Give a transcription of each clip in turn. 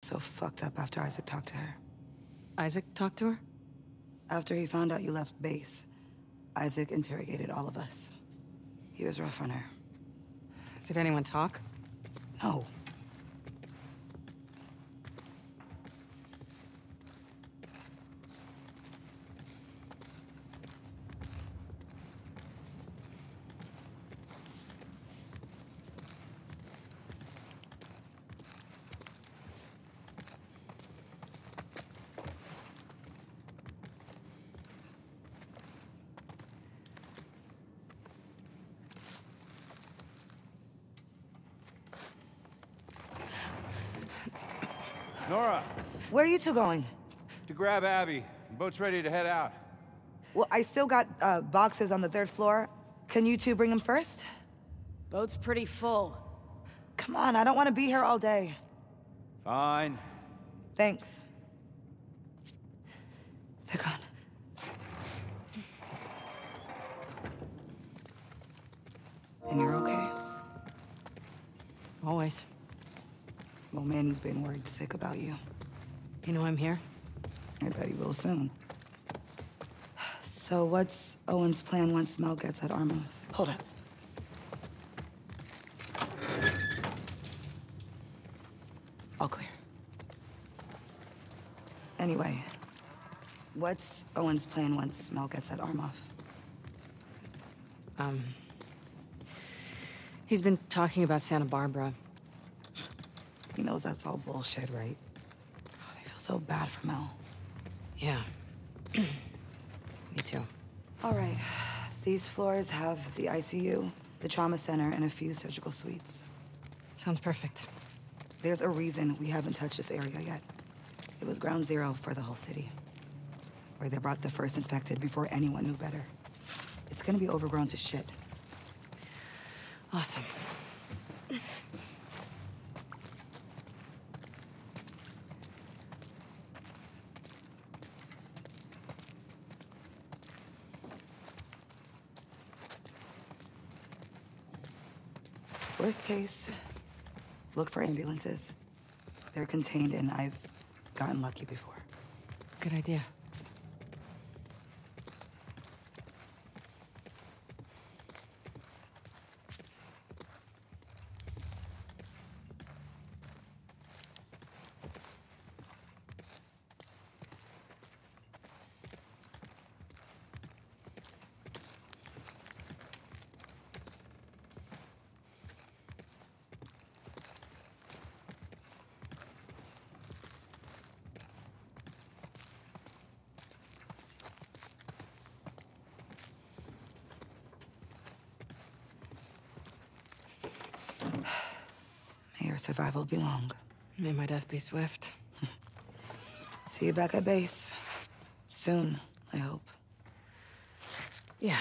so fucked up after Isaac talked to her. Isaac talked to her? After he found out you left base, Isaac interrogated all of us. He was rough on her. Did anyone talk? No. Nora, Where are you two going? to grab Abby. The boat's ready to head out. Well, I still got boxes on the 3rd floor. Can you two bring them first? Boat's pretty full. Come on, I don't want to be here all day. Fine. Thanks. They're gone. And you're okay? Always. Well, Manny's been worried sick about you. You know I'm here? I bet he will soon. So what's Owen's plan once Mel gets at Armouth? Hold up. All clear. Anyway, what's Owen's plan once Mel gets at Armouth? He's been talking about Santa Barbara. He knows that's all bullshit, right? God, I feel so bad for Mel. Yeah. Me too. All right. These floors have the ICU, the trauma center, and a few surgical suites. Sounds perfect. There's a reason we haven't touched this area yet. It was ground zero for the whole city, where they brought the first infected before anyone knew better. It's gonna be overgrown to shit. Awesome. Worst case, look for ambulances. They're contained, and I've gotten lucky before. Good idea. May your survival be long. May my death be swift. See you back at base. Soon, I hope. Yeah.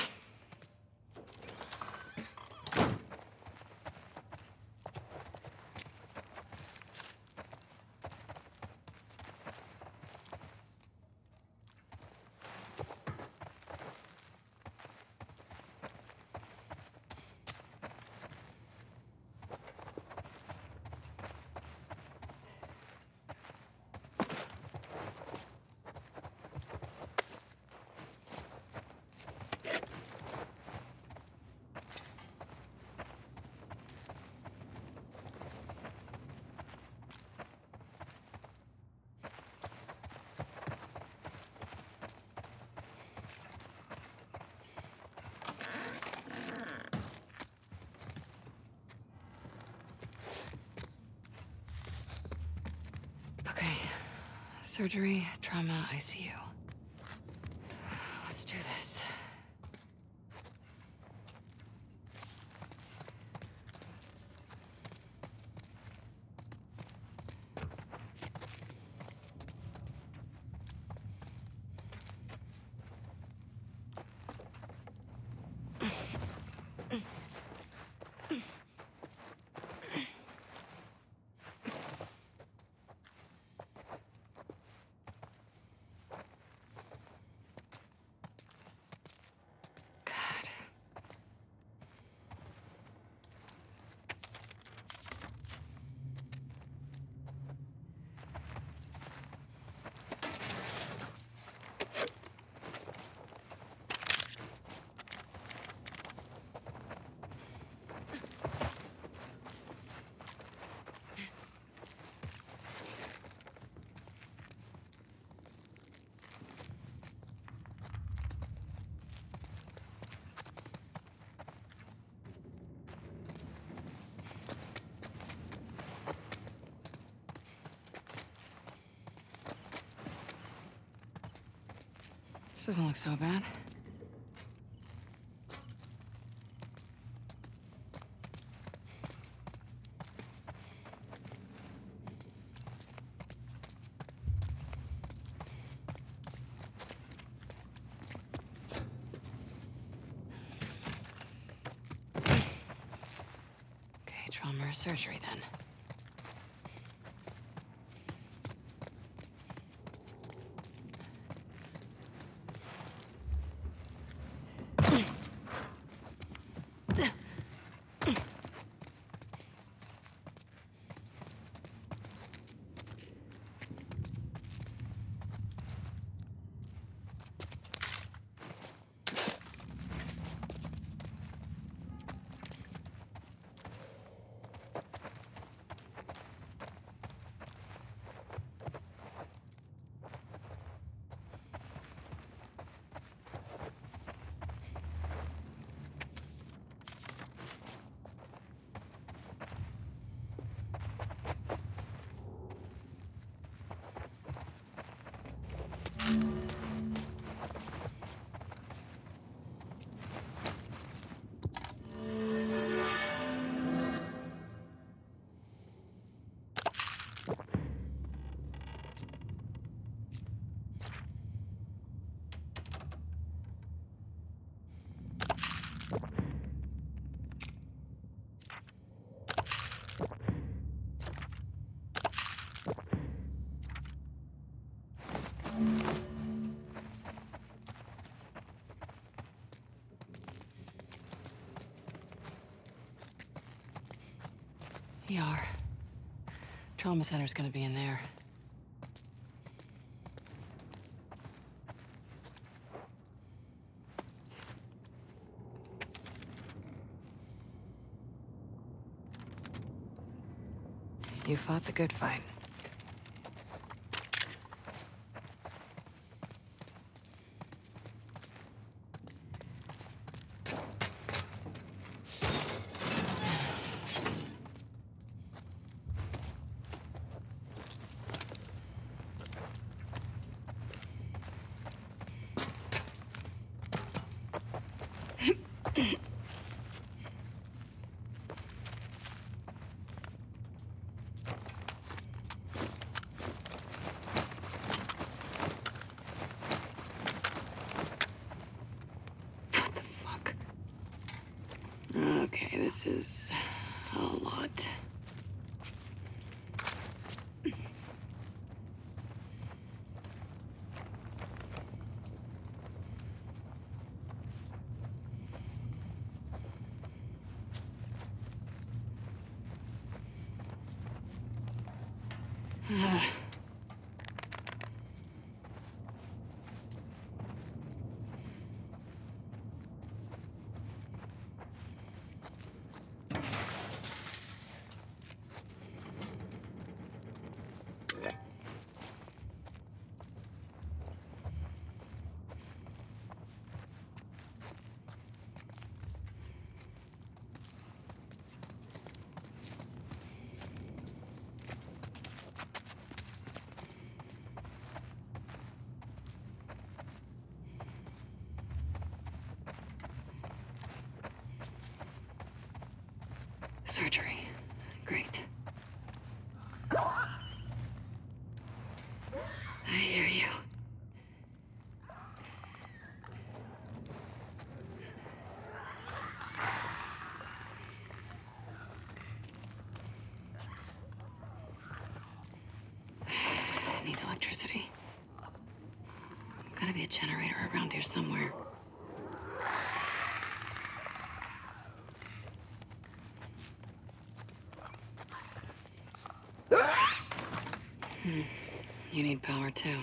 Okay. Surgery, trauma, ICU. Let's do this. This doesn't look so bad. Okay, trauma or surgery then. ER. Trauma center's gonna be in there. You fought the good fight. Okay, this is a lot. Surgery. Great. I hear you. It needs electricity. Gotta be a generator around here somewhere. You need power too.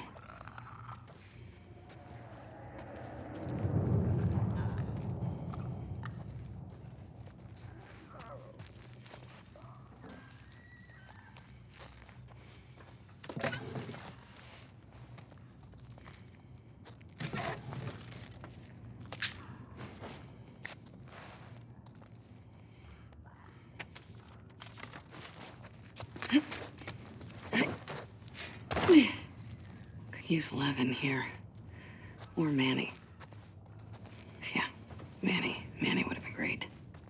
Could use Levin here. Or Manny. Yeah, Manny. Manny would have been great.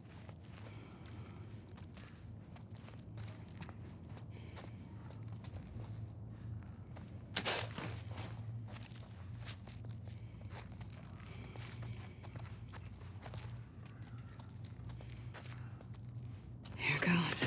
Here goes.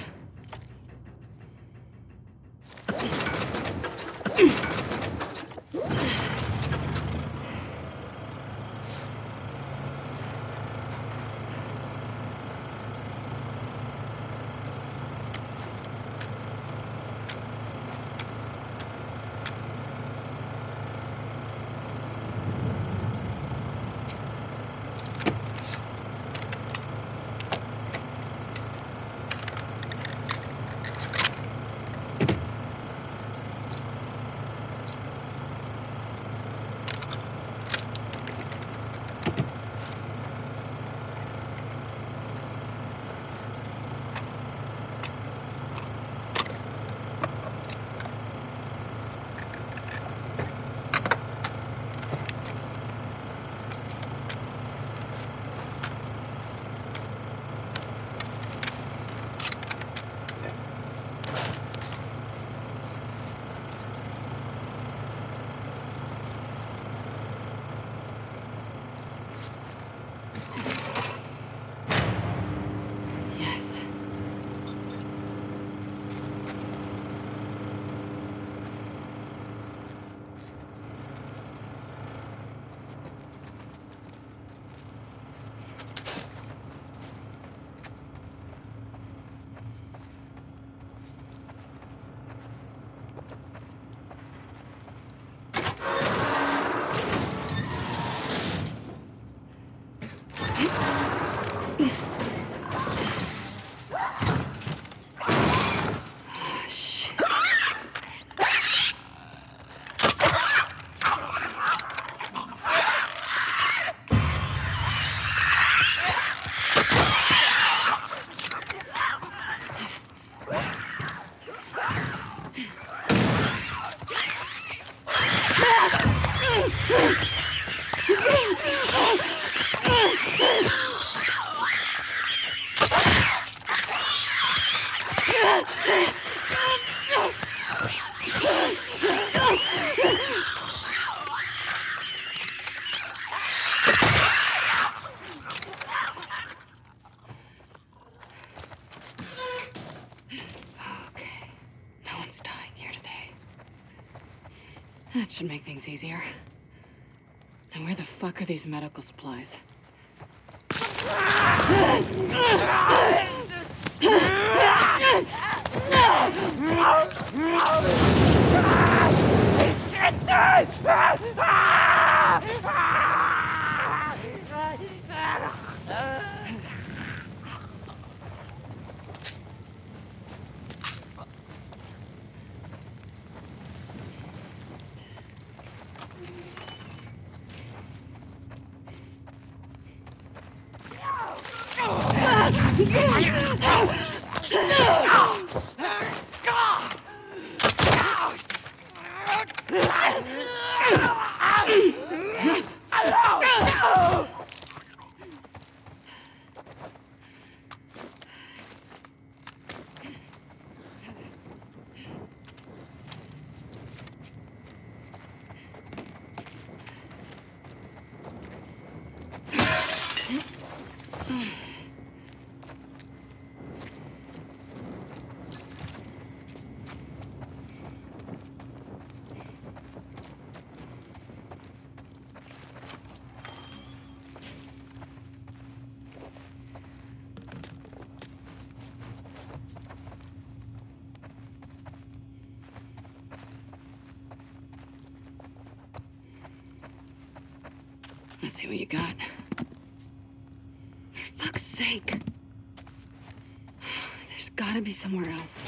Yes. Okay. No one's dying here today. That should make things easier. And where the fuck are these medical supplies? Let's see what you got. For fuck's sake. There's gotta be somewhere else.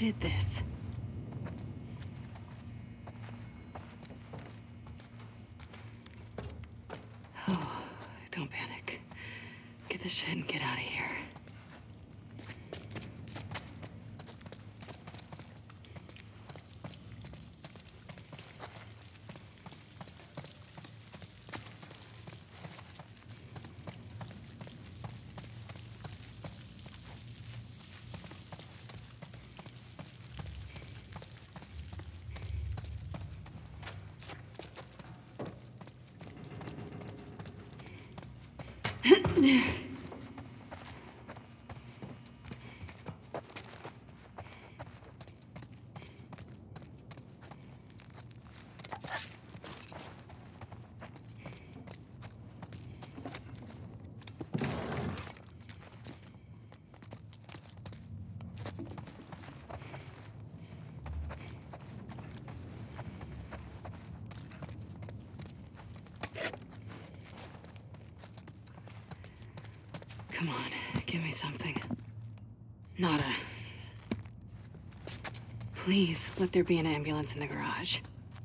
did this. Oh, don't panic. Get the shit and get out of here. Come on, give me something. Nada. Please, let there be an ambulance in the garage.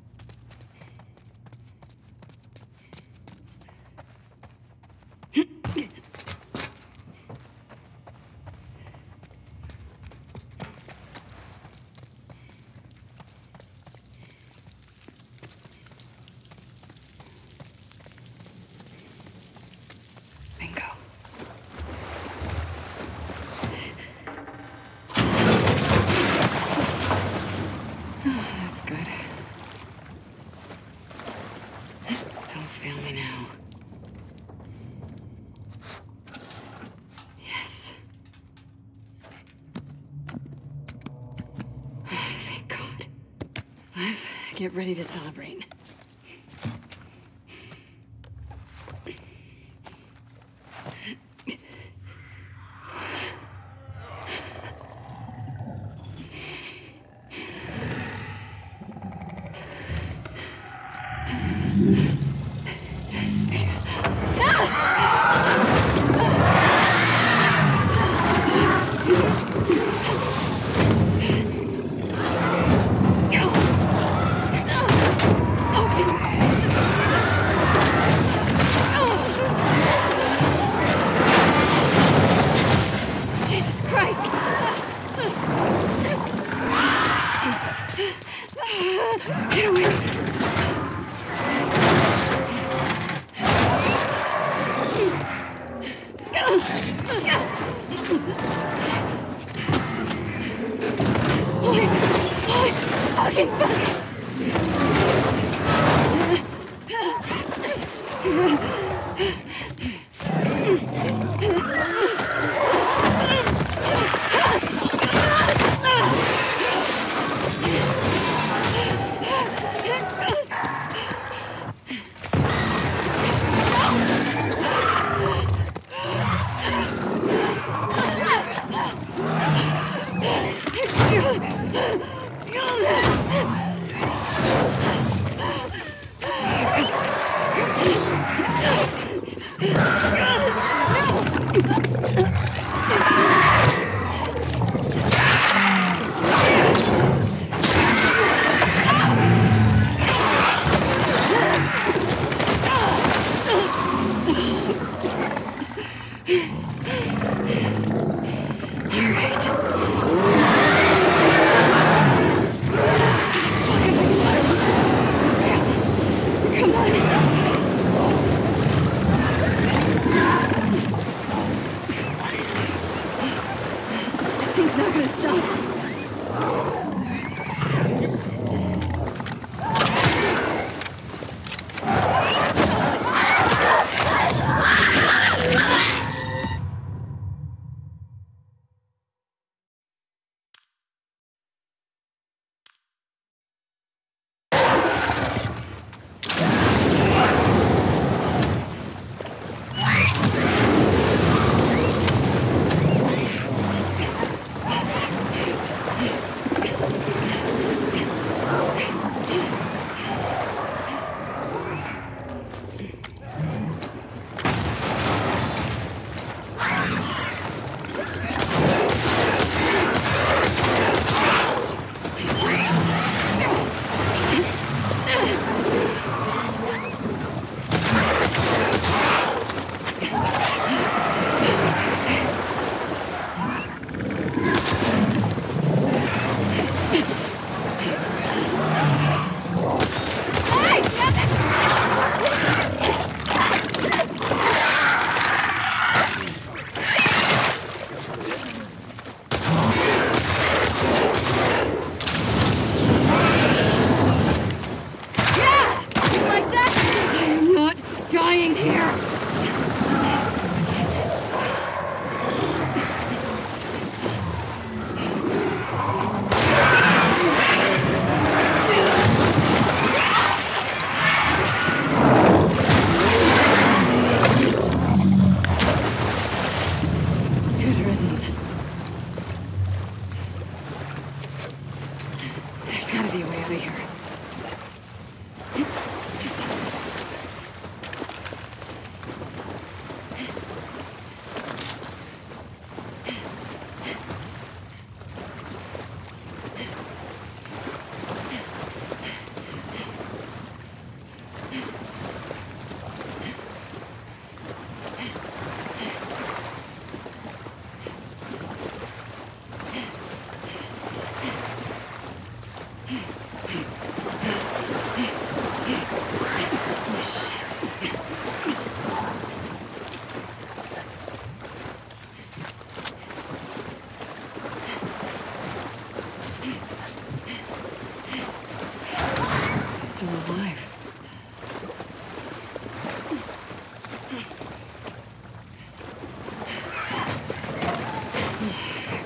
Bingo. That's good. Don't fail me now. Yes. Thank God. Liv, get ready to celebrate.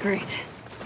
Great.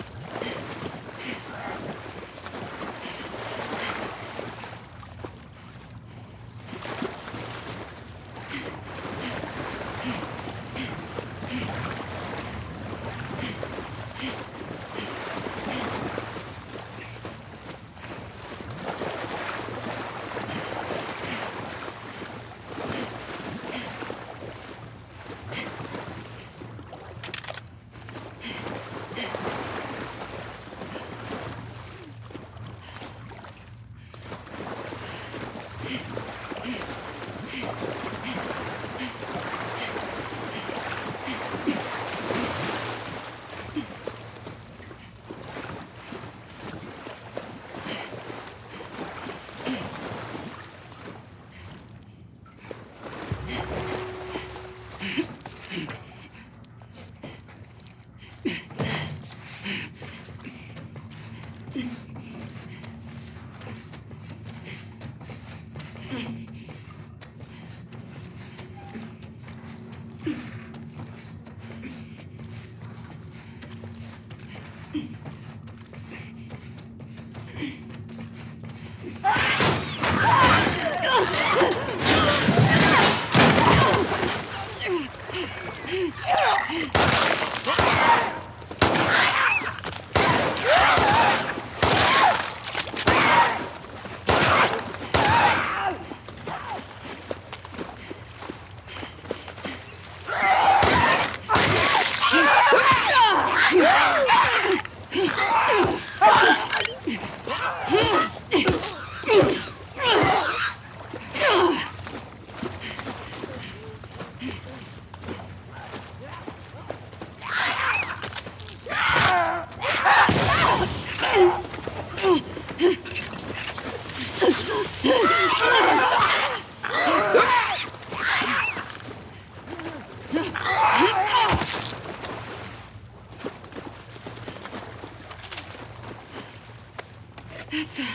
That's that.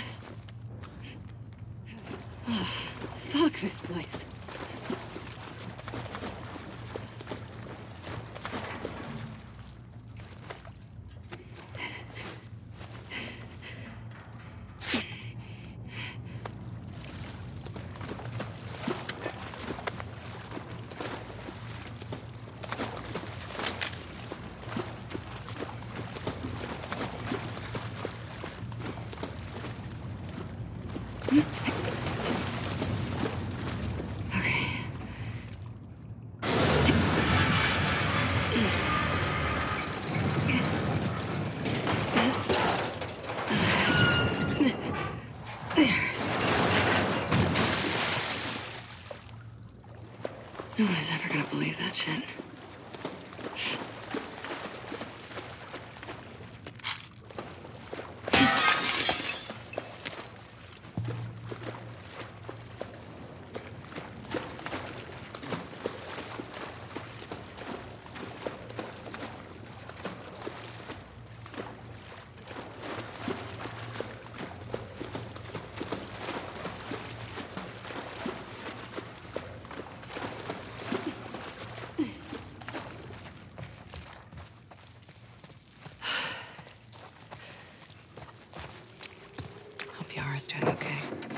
Oh, fuck this place. No one is ever gonna believe that shit. Hope Yara's doing okay.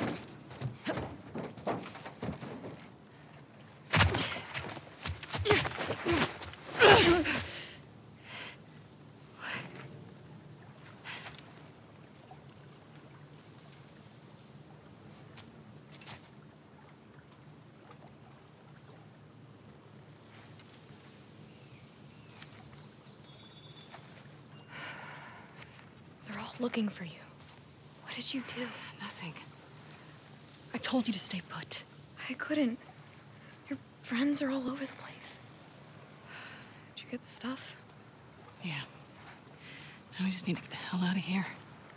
They're all looking for you. What did you do? Nothing. I told you to stay put. I couldn't. Your friends are all over the place. Did you get the stuff? Yeah. Now we just need to get the hell out of here.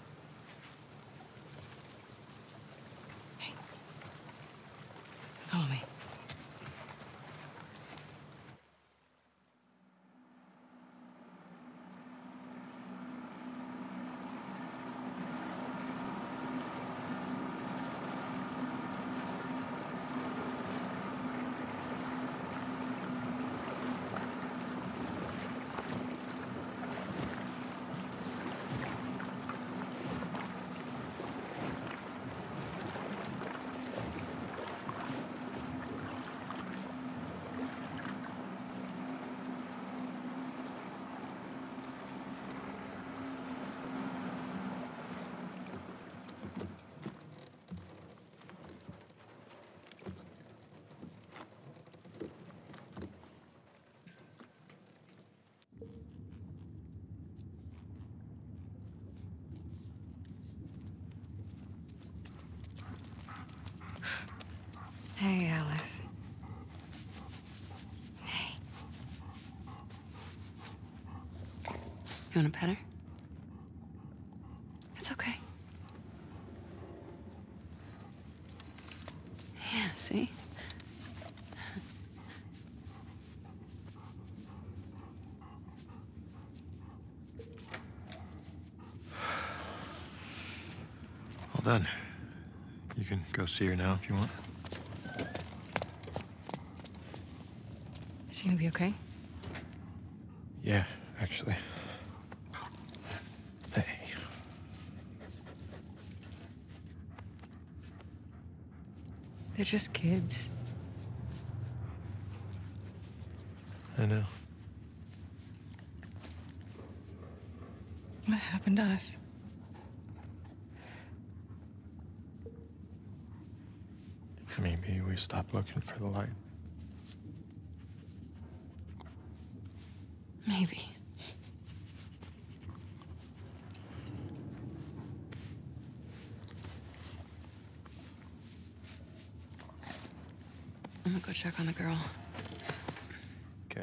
Hey. Follow me. Hey, Alice. Hey. You want a pet her? It's okay. Yeah, see? All done. You can go see her now if you want. Is she gonna be okay? Yeah, actually. Hey. They're just kids. I know. What happened to us? Maybe we stopped looking for the light. Maybe. I'm gonna go check on the girl. Okay.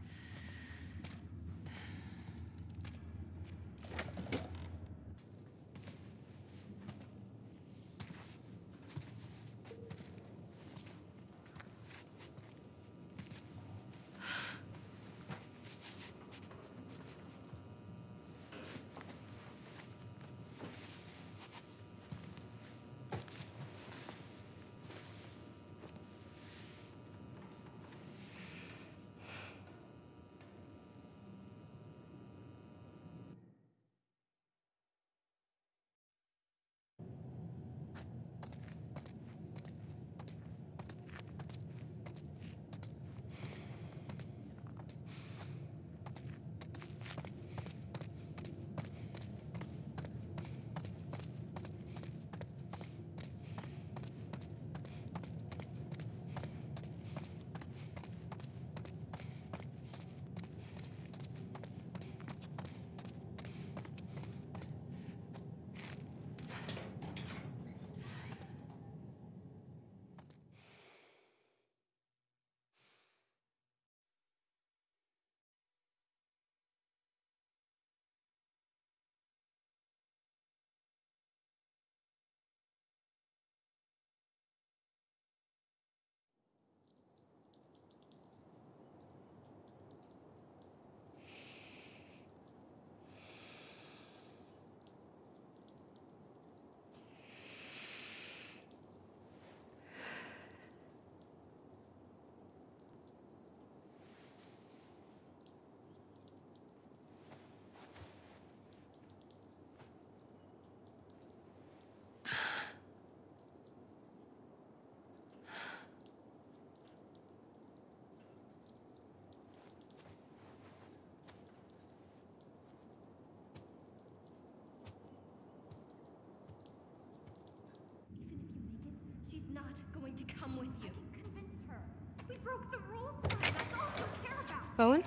She's not going to come with you. I can convince her. We broke the rules, Mom. That's all you care about. Owen?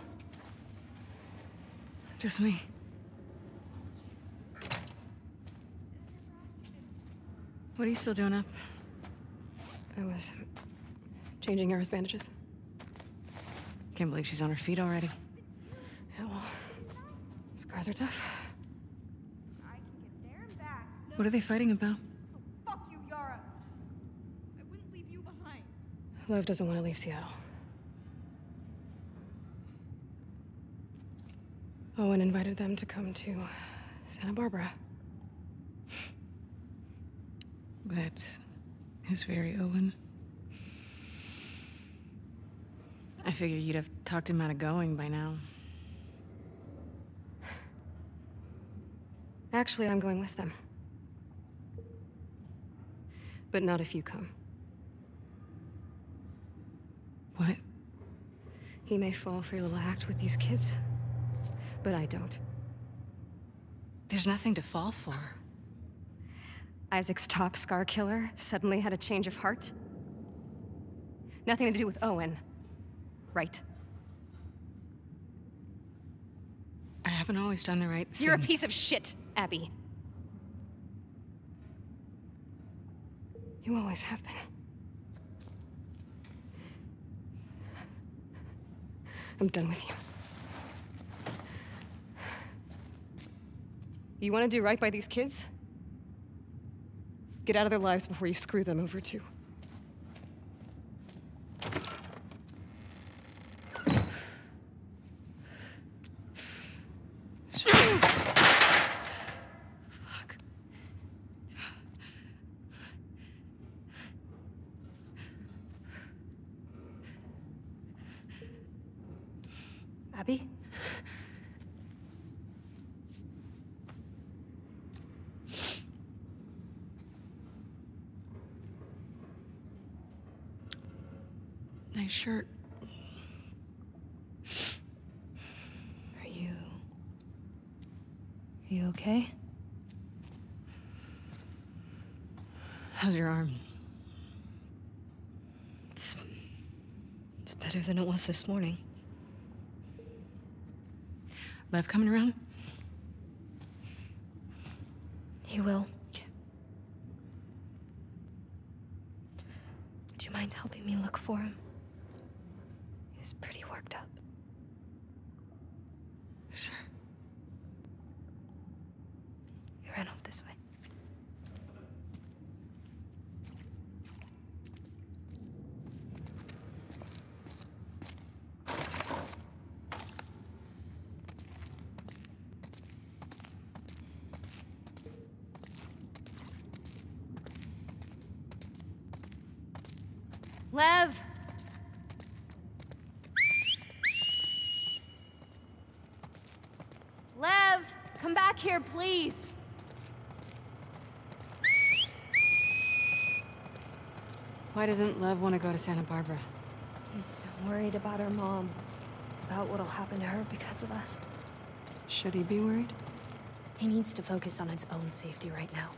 Just me. What are you still doing up? I was changing Yara's bandages. Can't believe she's on her feet already. Yeah, well, scars are tough. I can get there and back. What are they fighting about? Fuck you, Yara. I wouldn't leave you behind. Lev doesn't want to leave Seattle. Owen invited them to come to Santa Barbara. That is very Owen. I figured you'd have talked him out of going by now. Actually, I'm going with them. But not if you come. What? He may fall for your little act with these kids, but I don't. There's nothing to fall for. Isaac's top scar killer suddenly had a change of heart? Nothing to do with Owen, right? I haven't always done the right thing. You're a piece of shit, Abby. You always have been. I'm done with you. You want to do right by these kids? Get out of their lives before you screw them over too. Fuck. Abby? Nice shirt. Are you okay? How's your arm? It's better than it was this morning. Lev coming around? He will. Do you mind helping me look for him? He was pretty worked up. Sure. He ran off this way. Lev! Lev! Come back here, please! Why doesn't Lev want to go to Santa Barbara? He's worried about our mom. About what'll happen to her because of us. Should he be worried? He needs to focus on his own safety right now.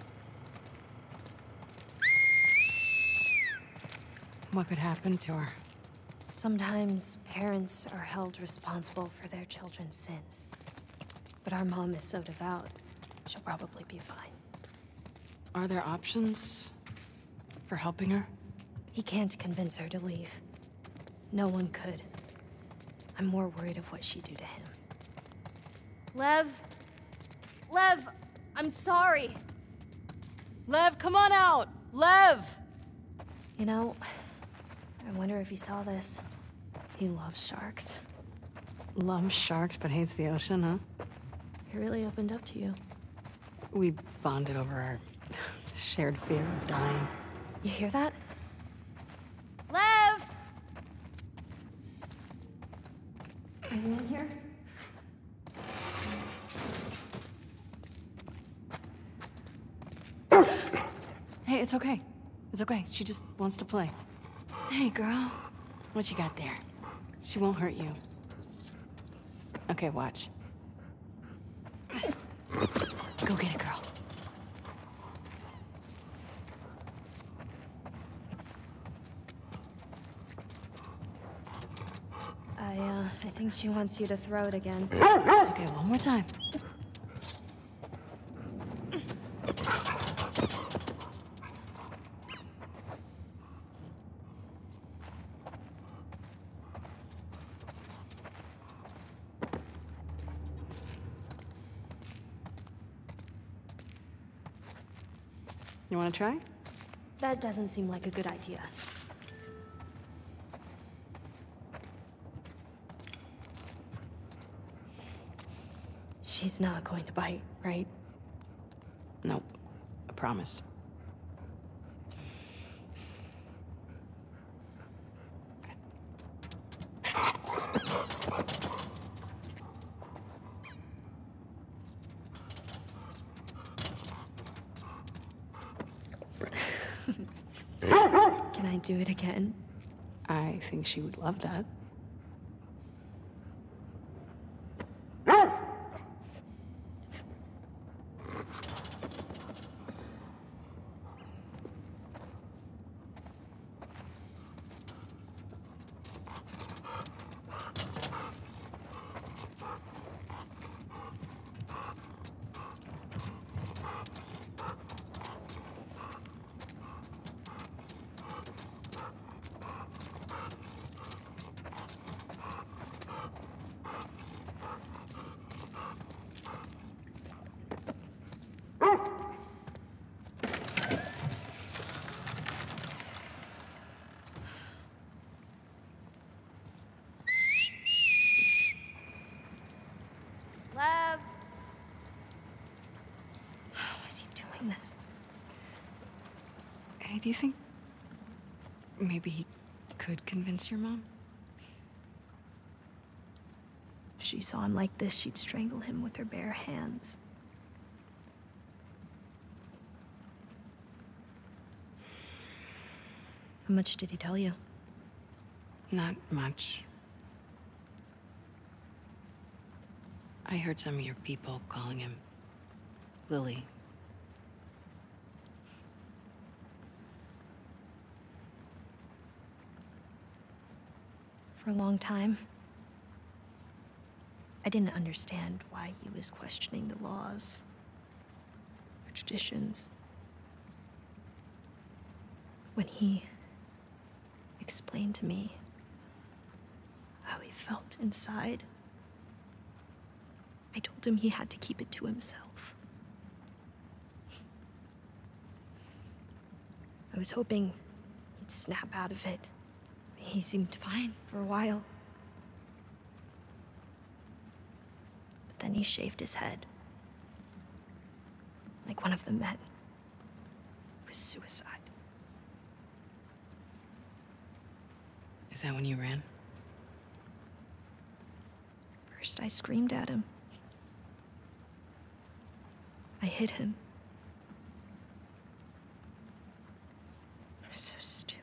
What could happen to her? Sometimes parents are held responsible for their children's sins. But our mom is so devout, she'll probably be fine. Are there options for helping her? He can't convince her to leave. No one could. I'm more worried of what she'd do to him. Lev! Lev! I'm sorry! Lev, come on out! Lev! You know, I wonder if he saw this. He loves sharks. Loves sharks but hates the ocean, huh? He really opened up to you. We bonded over our shared fear of dying. You hear that? Lev! Are you in here? Hey, it's okay. It's okay. She just wants to play. Hey, girl. What you got there? She won't hurt you. Okay, watch. Go get it, girl. I think she wants you to throw it again. Okay, one more time. You want to try? That doesn't seem like a good idea. She's not going to bite, right? Nope. I promise. Can I do it again? I think she would love that. Do you think maybe he could convince your mom? If she saw him like this, she'd strangle him with her bare hands. How much did he tell you? Not much. I heard some of your people calling him Lily. For a long time, I didn't understand why he was questioning the laws, or traditions. When he explained to me how he felt inside, I told him he had to keep it to himself. I was hoping he'd snap out of it. He seemed fine for a while. But then he shaved his head. Like one of the men. It was suicide. Is that when you ran? First, I screamed at him. I hit him. I was so stupid.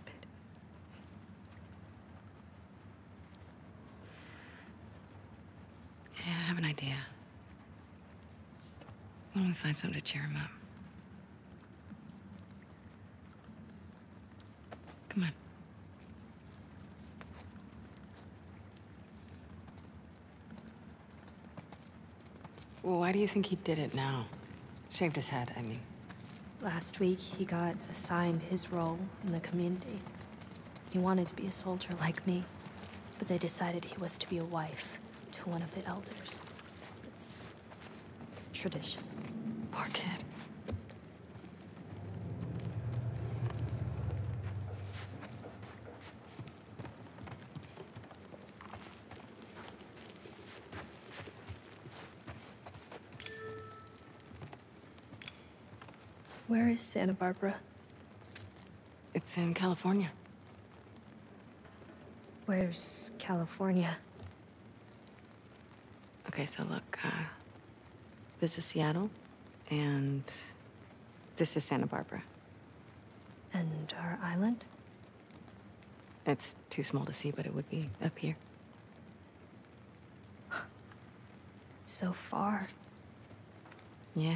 Yeah, I have an idea. Why don't we find something to cheer him up? Come on. Well, why do you think he did it now? Shaved his head, I mean. Last week, he got assigned his role in the community. He wanted to be a soldier like me, but they decided he was to be a wife to one of the elders. It's tradition. Poor kid. Where is Santa Barbara? It's in California. Where's California? Okay, so look, this is Seattle, and this is Santa Barbara. And our island? It's too small to see, but it would be up here. It's so far. Yeah.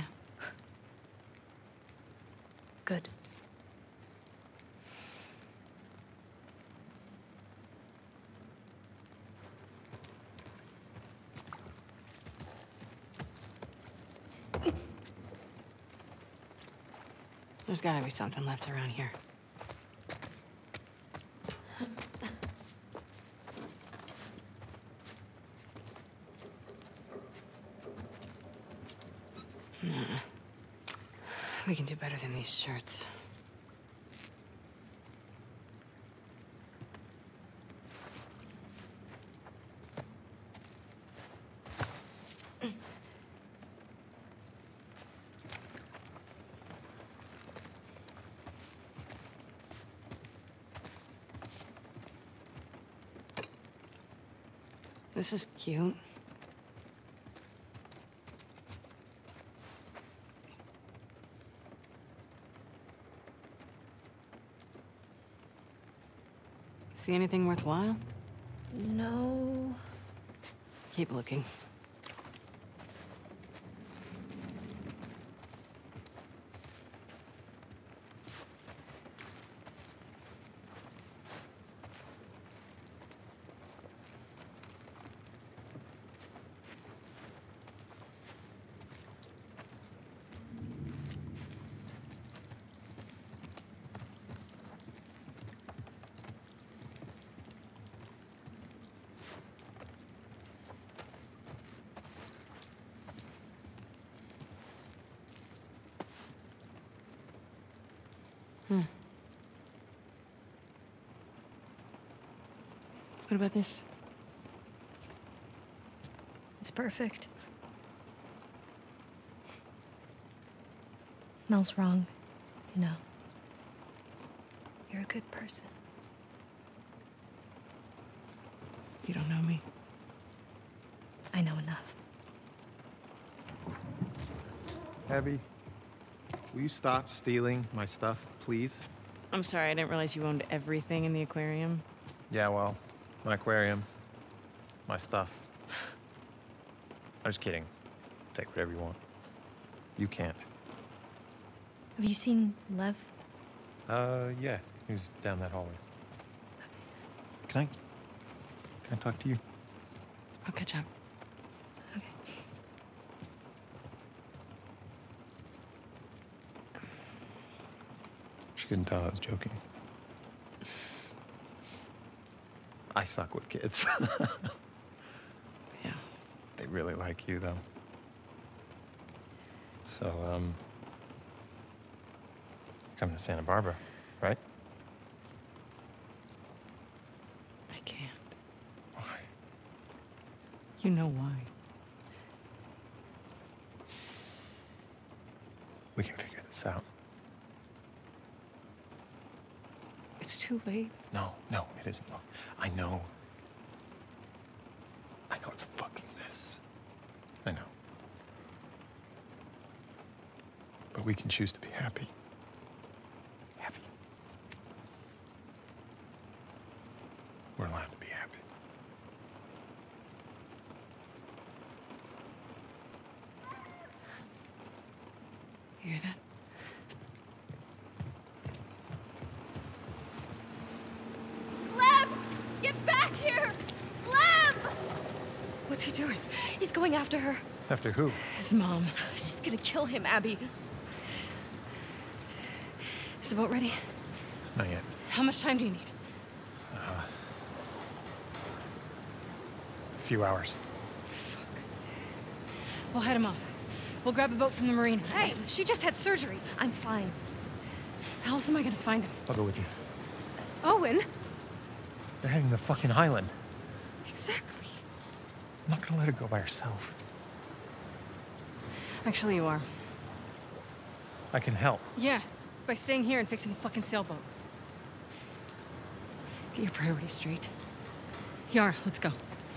Good. There's gotta be something left around here. Nah. We can do better than these shirts. This is cute. See anything worthwhile? No. Keep looking. What about this? It's perfect. Mel's wrong, you know. You're a good person. You don't know me. I know enough. Abby, will you stop stealing my stuff, please? I'm sorry, I didn't realize you owned everything in the aquarium. Yeah, well, my aquarium, my stuff. I'm just kidding. Take whatever you want. You can't. Have you seen Lev? Yeah. He was down that hallway. Can I talk to you? I'll catch up. Okay. She couldn't tell I was joking. I suck with kids. Yeah. They really like you, though. So, coming to Santa Barbara, right? I can't. Why? You know why. We can figure this out. It's too late. No, it isn't. Look, I know it's a fucking mess. I know. But we can choose to be happy. Happy. We're allowed to be happy. You hear that? Lev! Get back here! Lev! What's he doing? He's going after her. After who? His mom. She's gonna kill him, Abby. Is the boat ready? Not yet. How much time do you need? A few hours. We'll head him off. We'll grab a boat from the marina. Hey, she just had surgery. I'm fine. How else am I gonna find him? I'll go with you. Owen? They're heading to the fucking island. Exactly. I'm not gonna let her go by herself. Actually, you are. I can help. Yeah, by staying here and fixing the fucking sailboat. Get your priorities straight. Yara, let's go.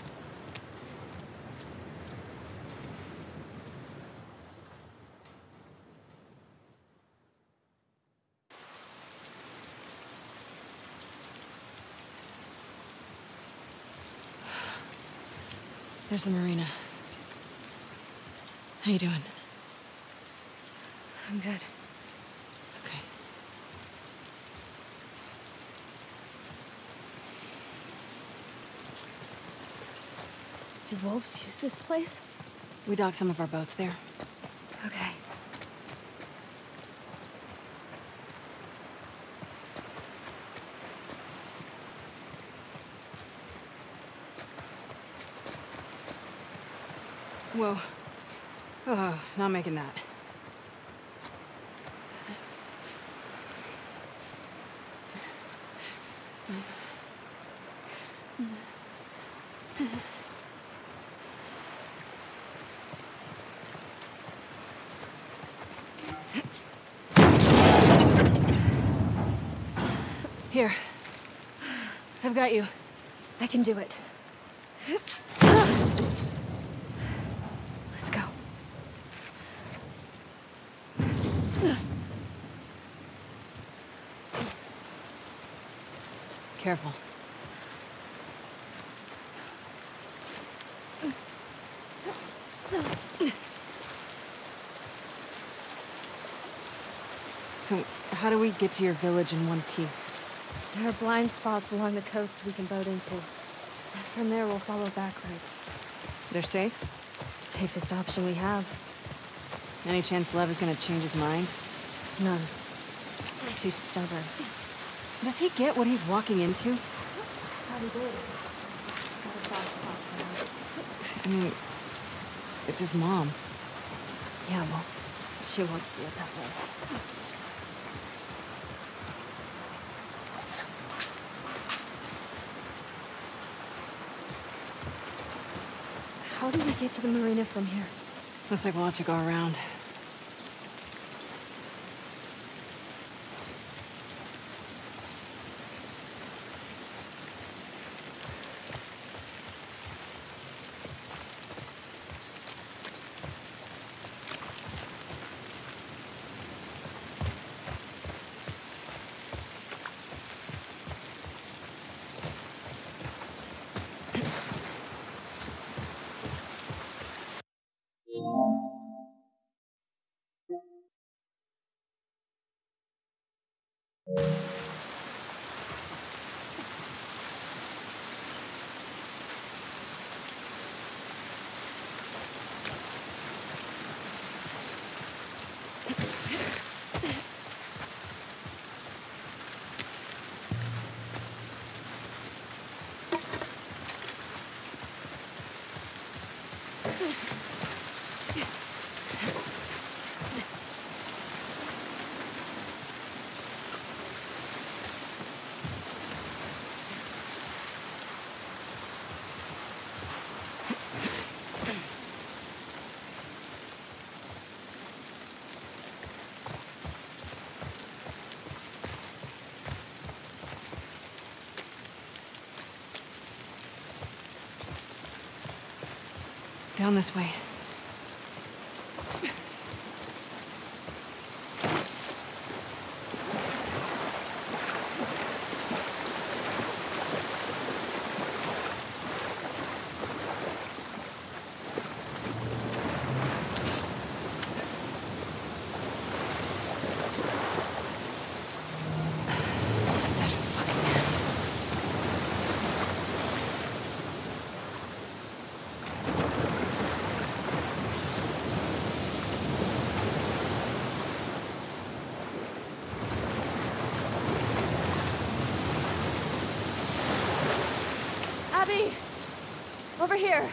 There's the marina. How you doing? I'm good. Okay. Do wolves use this place? We dock some of our boats there. Okay. Whoa. Oh, not making that. Here. I've got you. I can do it. Let's go. Careful. So, how do we get to your village in one piece? There are blind spots along the coast we can boat into. From there, we'll follow back roads. They're safe? Safest option we have. Any chance Lev is gonna change his mind? None. He's too stubborn. Does he get what he's walking into? Probably did. Got a soft spot for him. I mean, it's his mom. Yeah, well, she won't see it that way. How do we get to the marina from here? Looks like we'll have to go around. Down this way. Abby! Over here!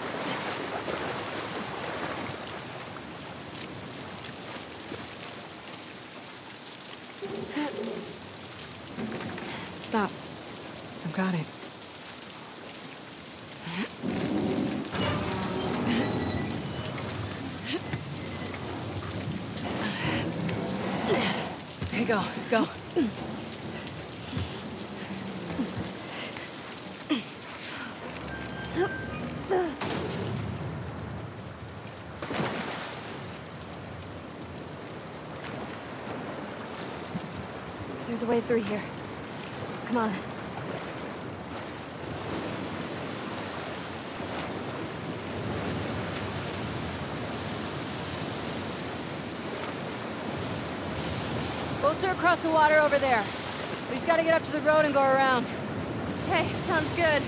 Stop. I've got it. Okay, go, go. There's a way through here. Come on. Boats are across the water over there. We just gotta get up to the road and go around. Okay, sounds good.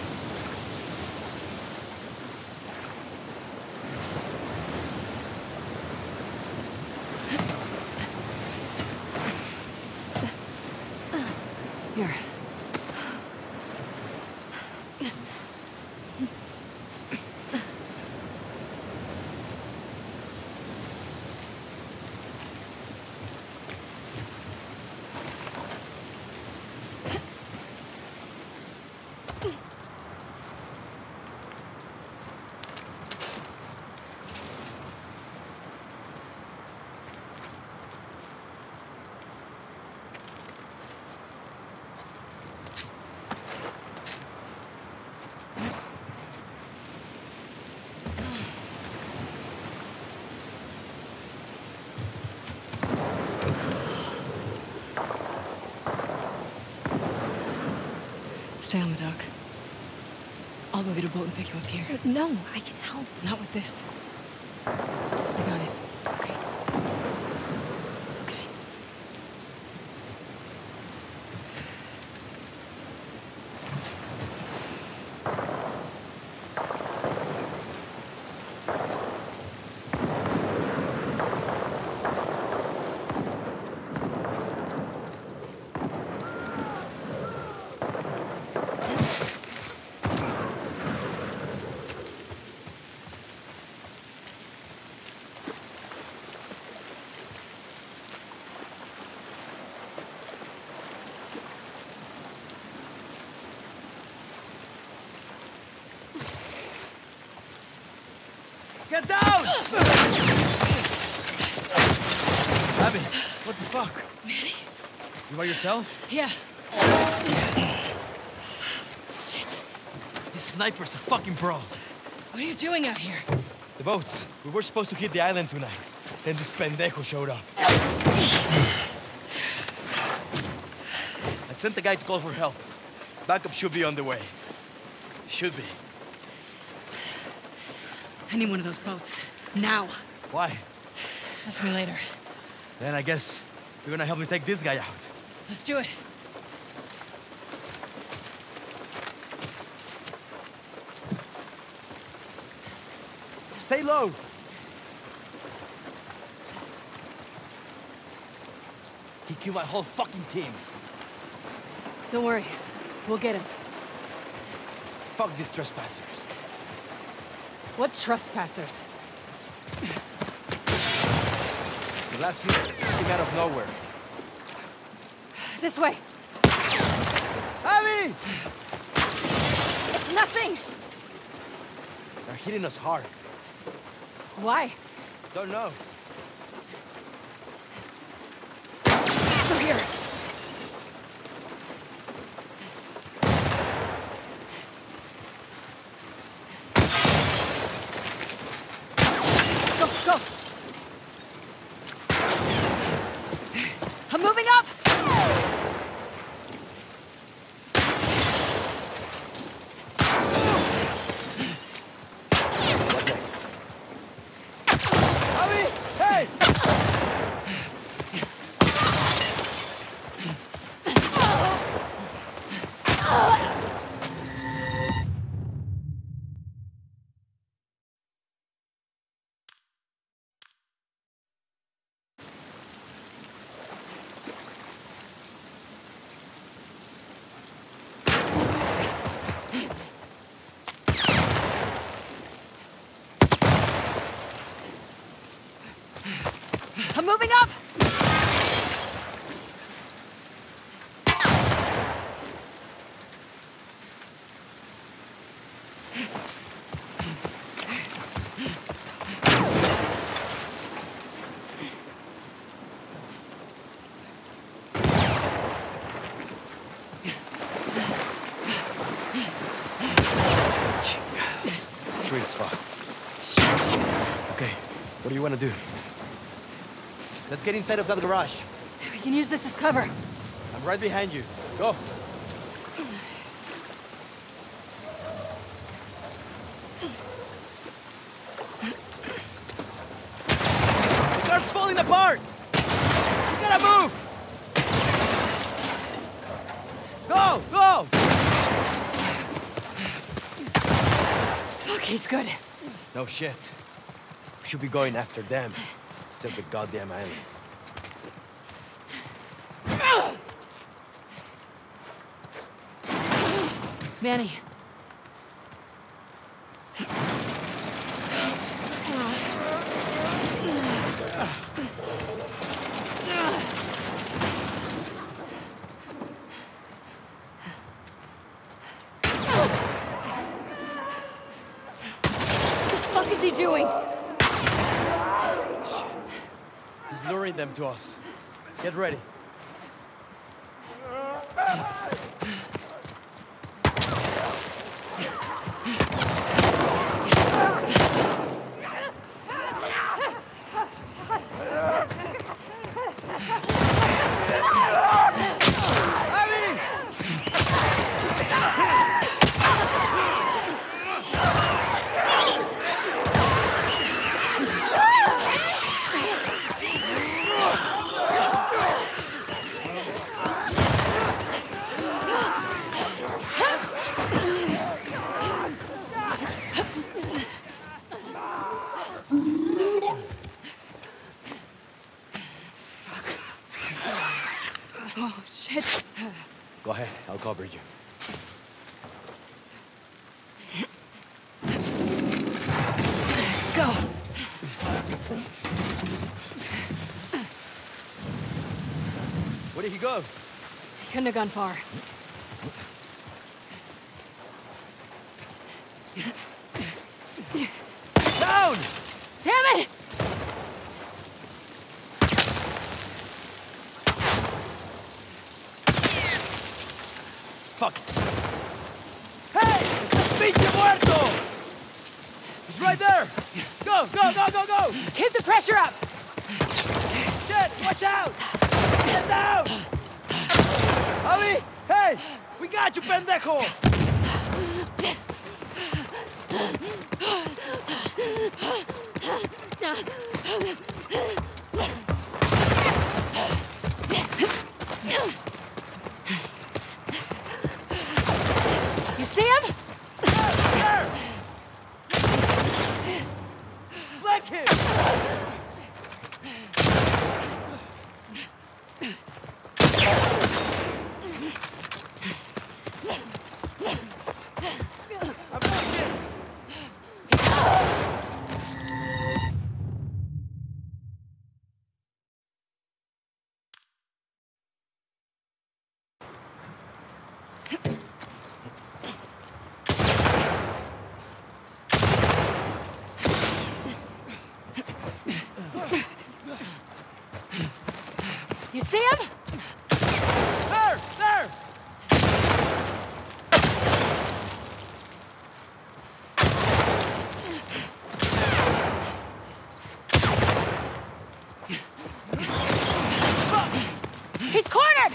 Here. Stay on the dock. I'll go get a boat and pick you up here. No, I can help. Not with this. I got it. Okay. Okay. Get down! Abby, what the fuck? Manny? You by yourself? Yeah. Shit. This sniper's a fucking pro. What are you doing out here? The boats. We were supposed to hit the island tonight. Then this pendejo showed up. I sent the guy to call for help. Backup should be on the way. Should be. I need one of those boats. Now. Why? Ask me later. Then I guess you're gonna help me take this guy out. Let's do it. Stay low. He killed my whole fucking team. Don't worry. We'll get him. Fuck these trespassers. What trespassers? The last few came out of nowhere. This way. Abby! It's nothing. They're hitting us hard. Why? Don't know. Through here. Street's far. Okay, what do you want to do? Let's get inside of that garage. We can use this as cover. I'm right behind you. Go. The car's falling apart! You gotta move! Go! Go! Fuck, he's good. No shit. We should be going after them instead of the goddamn island. Manny. What the fuck is he doing? Shit. He's luring them to us. Get ready. Oh, shit. Go ahead, I'll cover you. Go. Where did he go? He couldn't have gone far. Down! Damn it! Fuck! Hey! ¡Es pinche muerto! He's right there! Go, go, go, go, go! Keep the pressure up! Shit! Watch out! Get down! Ali! Hey! We got you, pendejo! You see him? There! Flank him! I'm looking! You see him? There! There! He's cornered!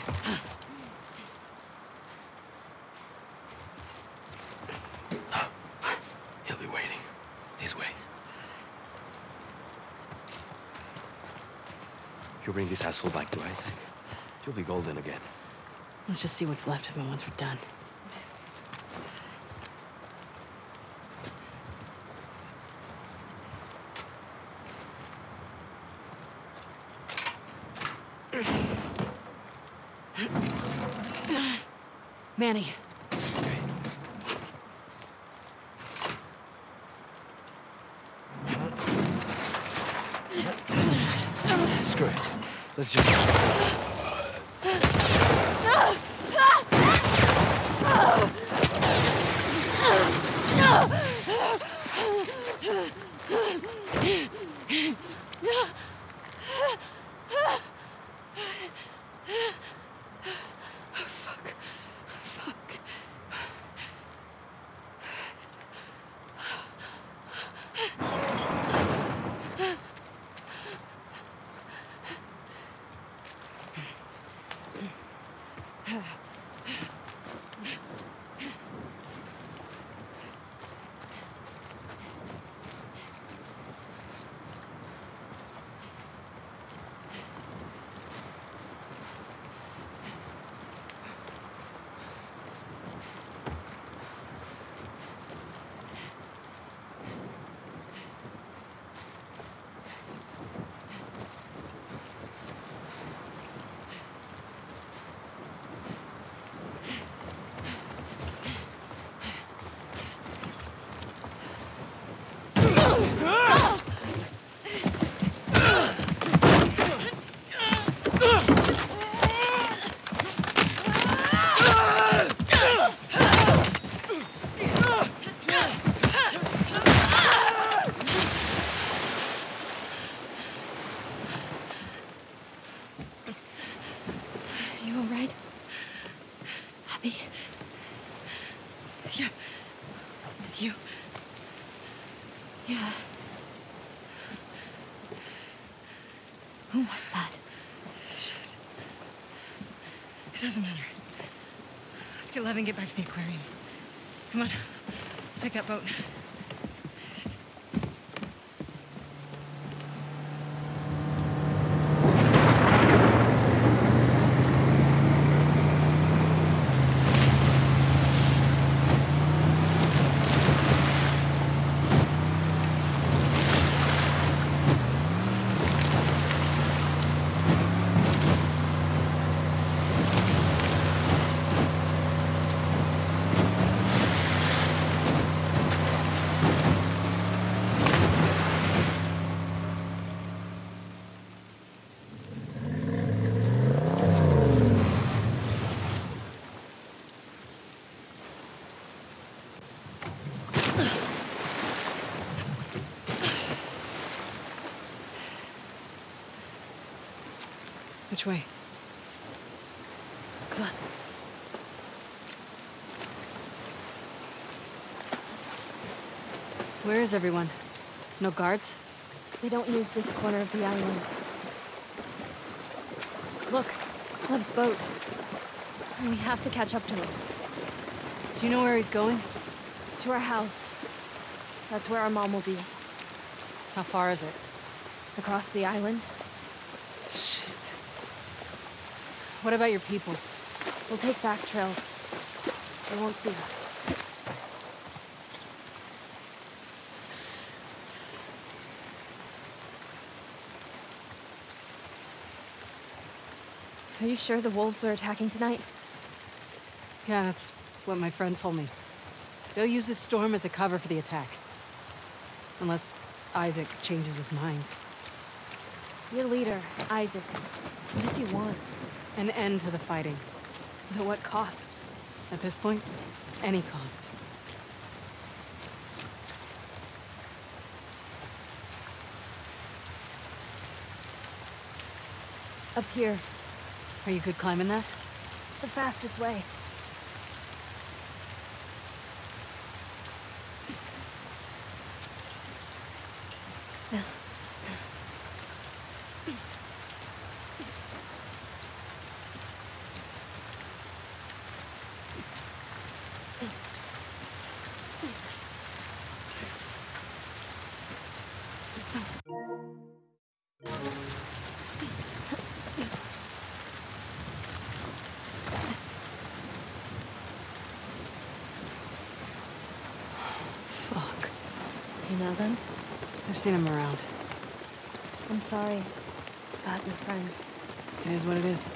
He'll be waiting. This way. You bring this asshole back to Isaac, you'll be golden again. Let's just see what's left of him once we're done. Manny. Screw it. Let's just... No! Yeah. You. Yeah. Who was that? Shit. It doesn't matter. Let's get Lev and get back to the aquarium. Come on. We'll take that boat. Which way? Come on. Where is everyone? No guards? They don't use this corner of the island. Look, Lev's boat. We have to catch up to him. Do you know where he's going? To our house. That's where our mom will be. How far is it? Across the island. Shit. What about your people? We'll take back trails. They won't see us. Are you sure the wolves are attacking tonight? Yeah, that's what my friend told me. They'll use this storm as a cover for the attack. Unless Isaac changes his mind. Your leader, Isaac. What does he want? An end to the fighting. At what cost? At this point, any cost. Up here. Are you good climbing that? It's the fastest way. Fuck. You know them? I've seen him around. I'm sorry about your friends. It is what it is.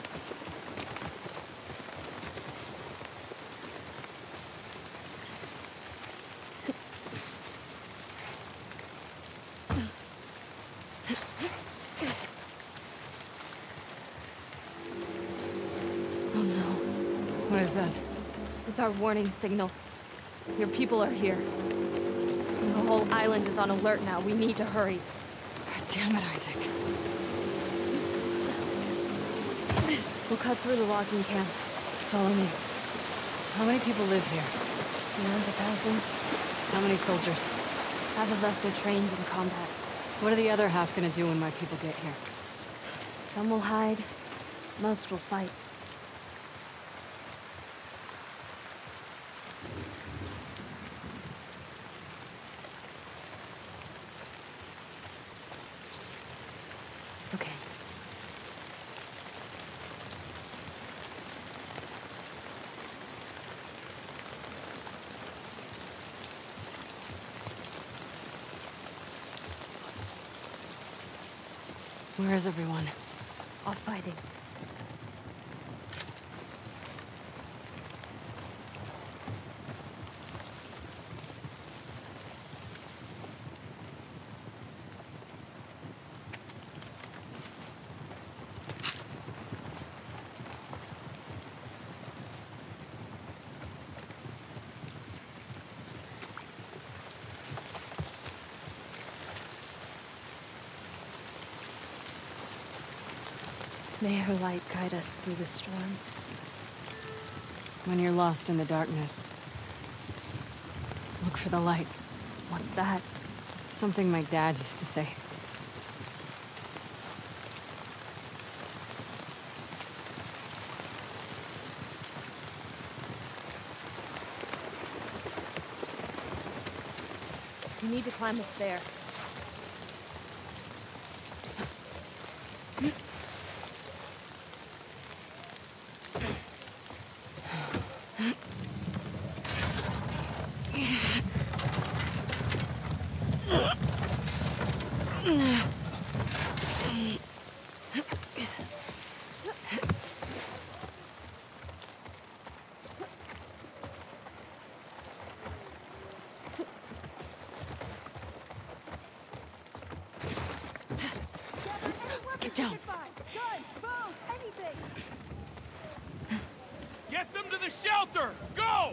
Oh no. What is that? It's our warning signal. Your people are here. And the whole island is on alert now. We need to hurry. God damn it, Isaac. We'll cut through the logging camp. Follow me. How many people live here? Around 1,000. How many soldiers? Half of us are trained in combat. What are the other half gonna do when my people get here? Some will hide. Most will fight. Okay. Where is everyone? Off fighting. May her light guide us through the storm. When you're lost in the darkness, Look for the light. What's that? Something my dad used to say. You need to climb up there. Get down. Get them to the shelter! Go!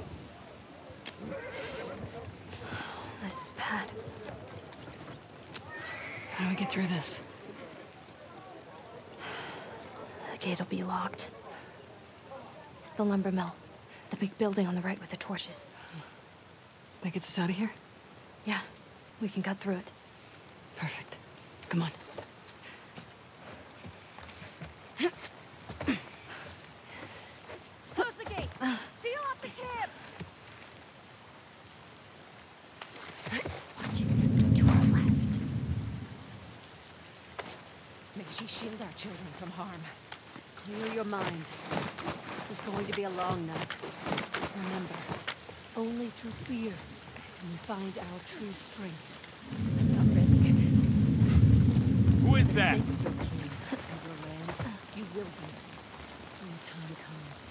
This is bad. How do we get through this? The gate will be locked. The lumber mill. The big building on the right with the torches. That gets us out of here? Yeah, we can cut through it. Perfect. Come on. Close the gate. Seal off the camp. Watch it. To our left. May she shield our children from harm. Clear your mind. This is going to be a long night. Remember, only through fear can we find our true strength. I'm not ready. Who is For the that? sake of your king and your land, you will be when the time comes.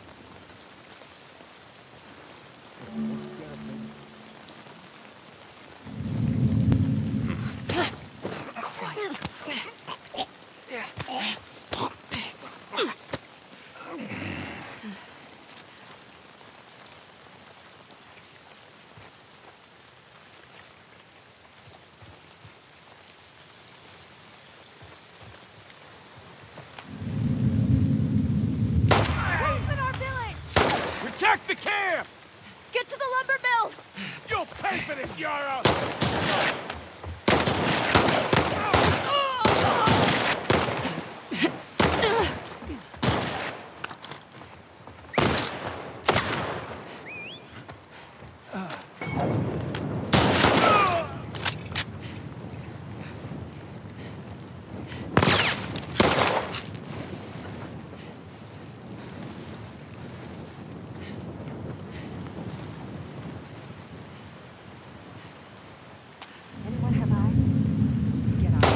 Protect the camp! Get to the lumber mill! You'll pay for this, Yara! Anyone have eyes? Get out.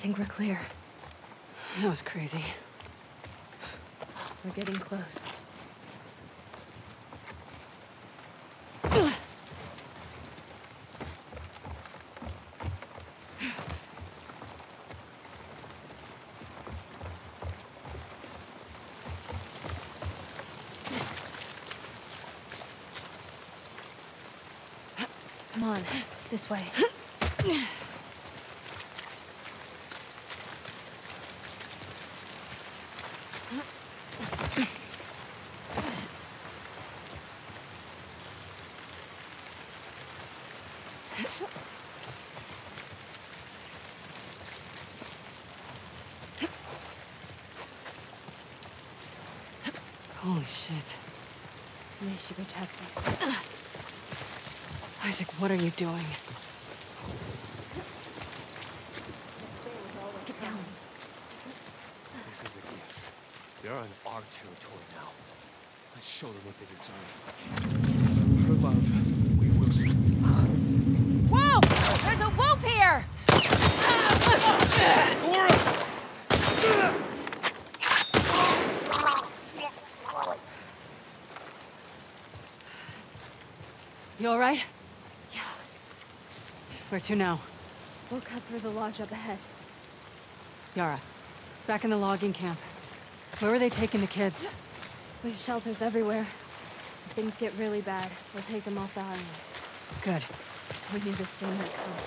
think we're clear. That was crazy. We're getting close. Come on, this way. Holy shit. May she protect us. Isaac, what are you doing? Get down. This is a gift. They're on our territory now. Let's show them what they deserve. For love, we will see. Whoa! There's a wolf here! You all right? Yeah, Where to now? we'll cut through the lodge up ahead. Yara, back in the logging camp. Where were they taking the kids? We have shelters everywhere. If things get really bad, we'll take them off the island. Good. We knew this day might come.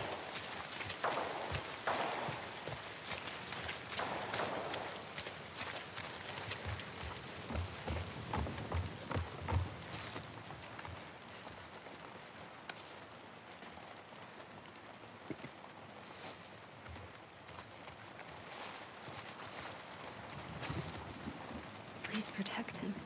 Please protect him.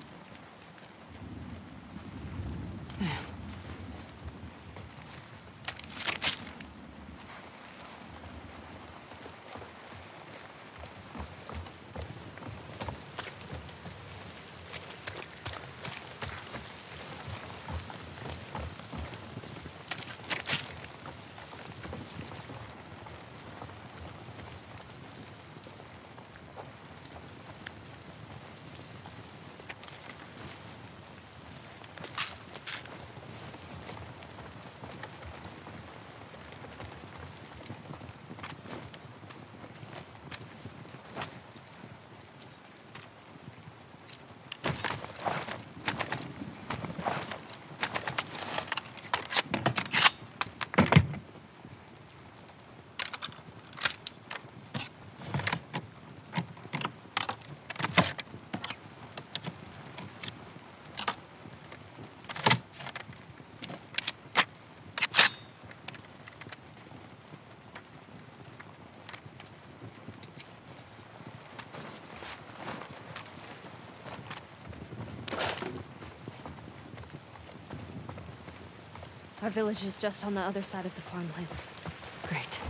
Our village is just on the other side of the farmlands. Great.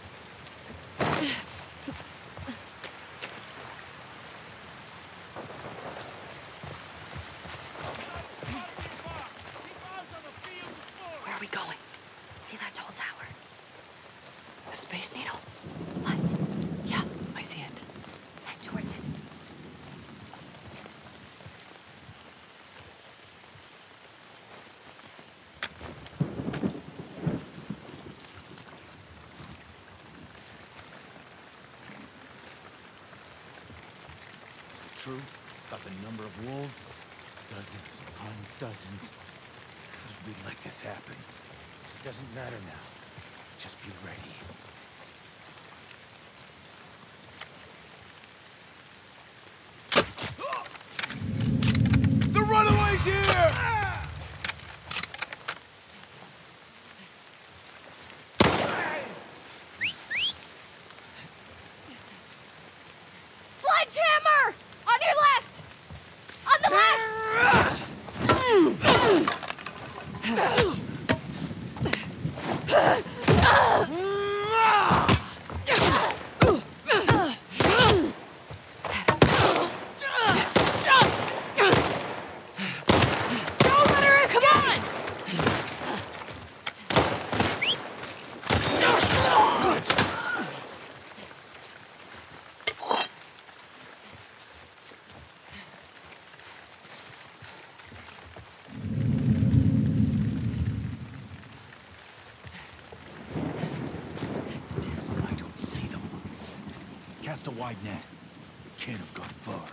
Where are we going? See that tall tower? The Space Needle? What? Yeah, I see it. Head towards it. Is it true about the number of wolves? Dozens upon dozens. How did we let this happen? It doesn't matter now. Just be ready. The runaway's here! Sledgehammer! On your left! On the left! Don't let her escape! Come on! cast a wide net. It can't have gone far.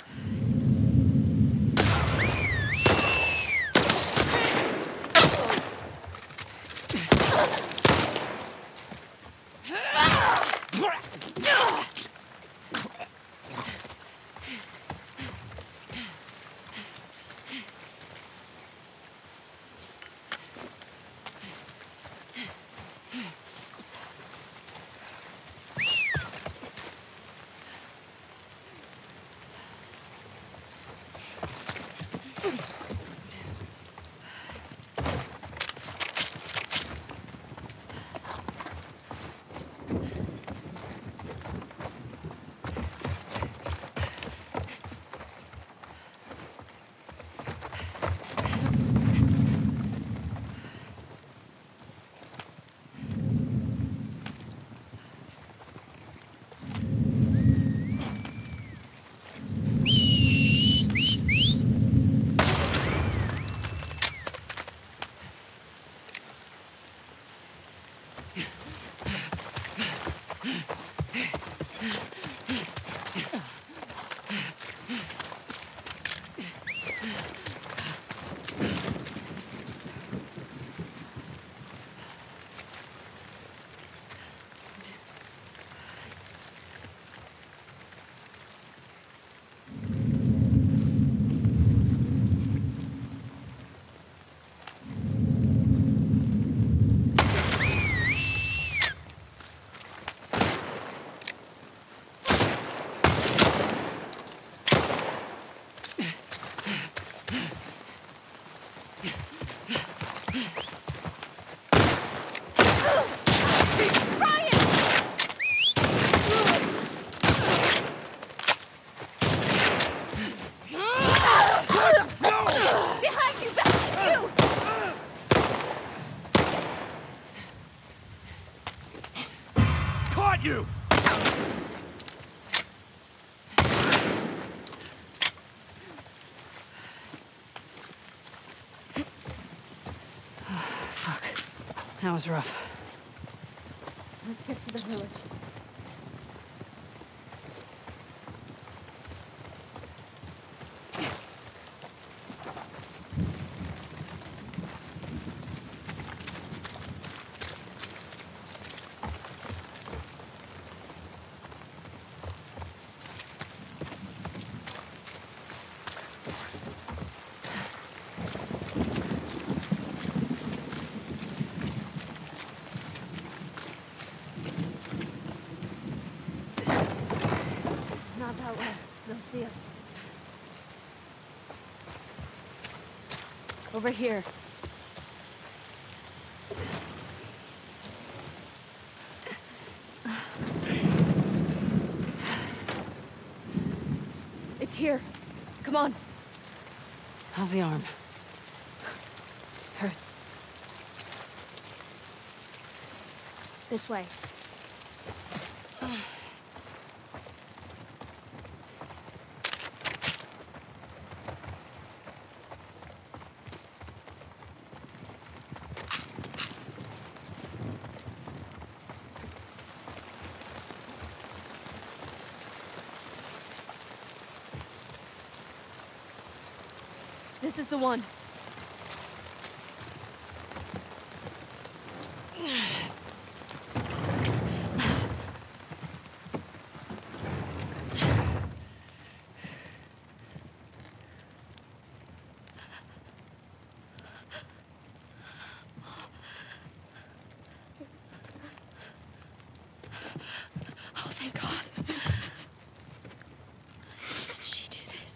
You! Fuck. That was rough. Let's get to the village. Not that way. They'll see us. Over here. It's here. Come on. How's the arm? Hurts. This way. This is the one. Oh, thank God. Did she do this?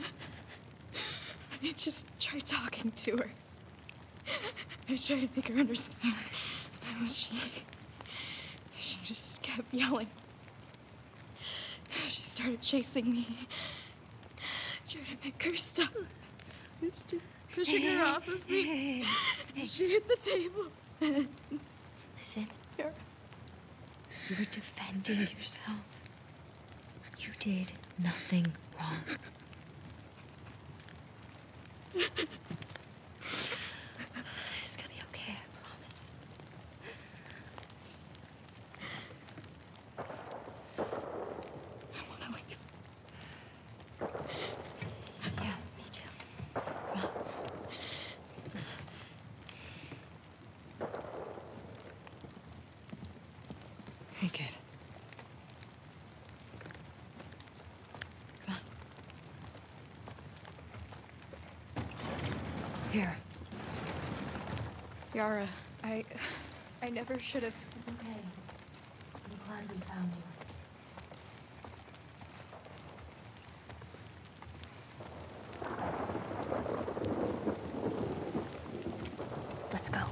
I just tried talking to her. I tried to make her understand. But she just kept yelling. She started chasing me. I tried to make her stop. I was just pushing her off of me. She hit the table. Listen. You were defending yourself. You did nothing wrong. It's gonna be okay, I promise. Take it. Come on. Here. Yara, I never should have. It's okay. I'm glad we found you. Let's go.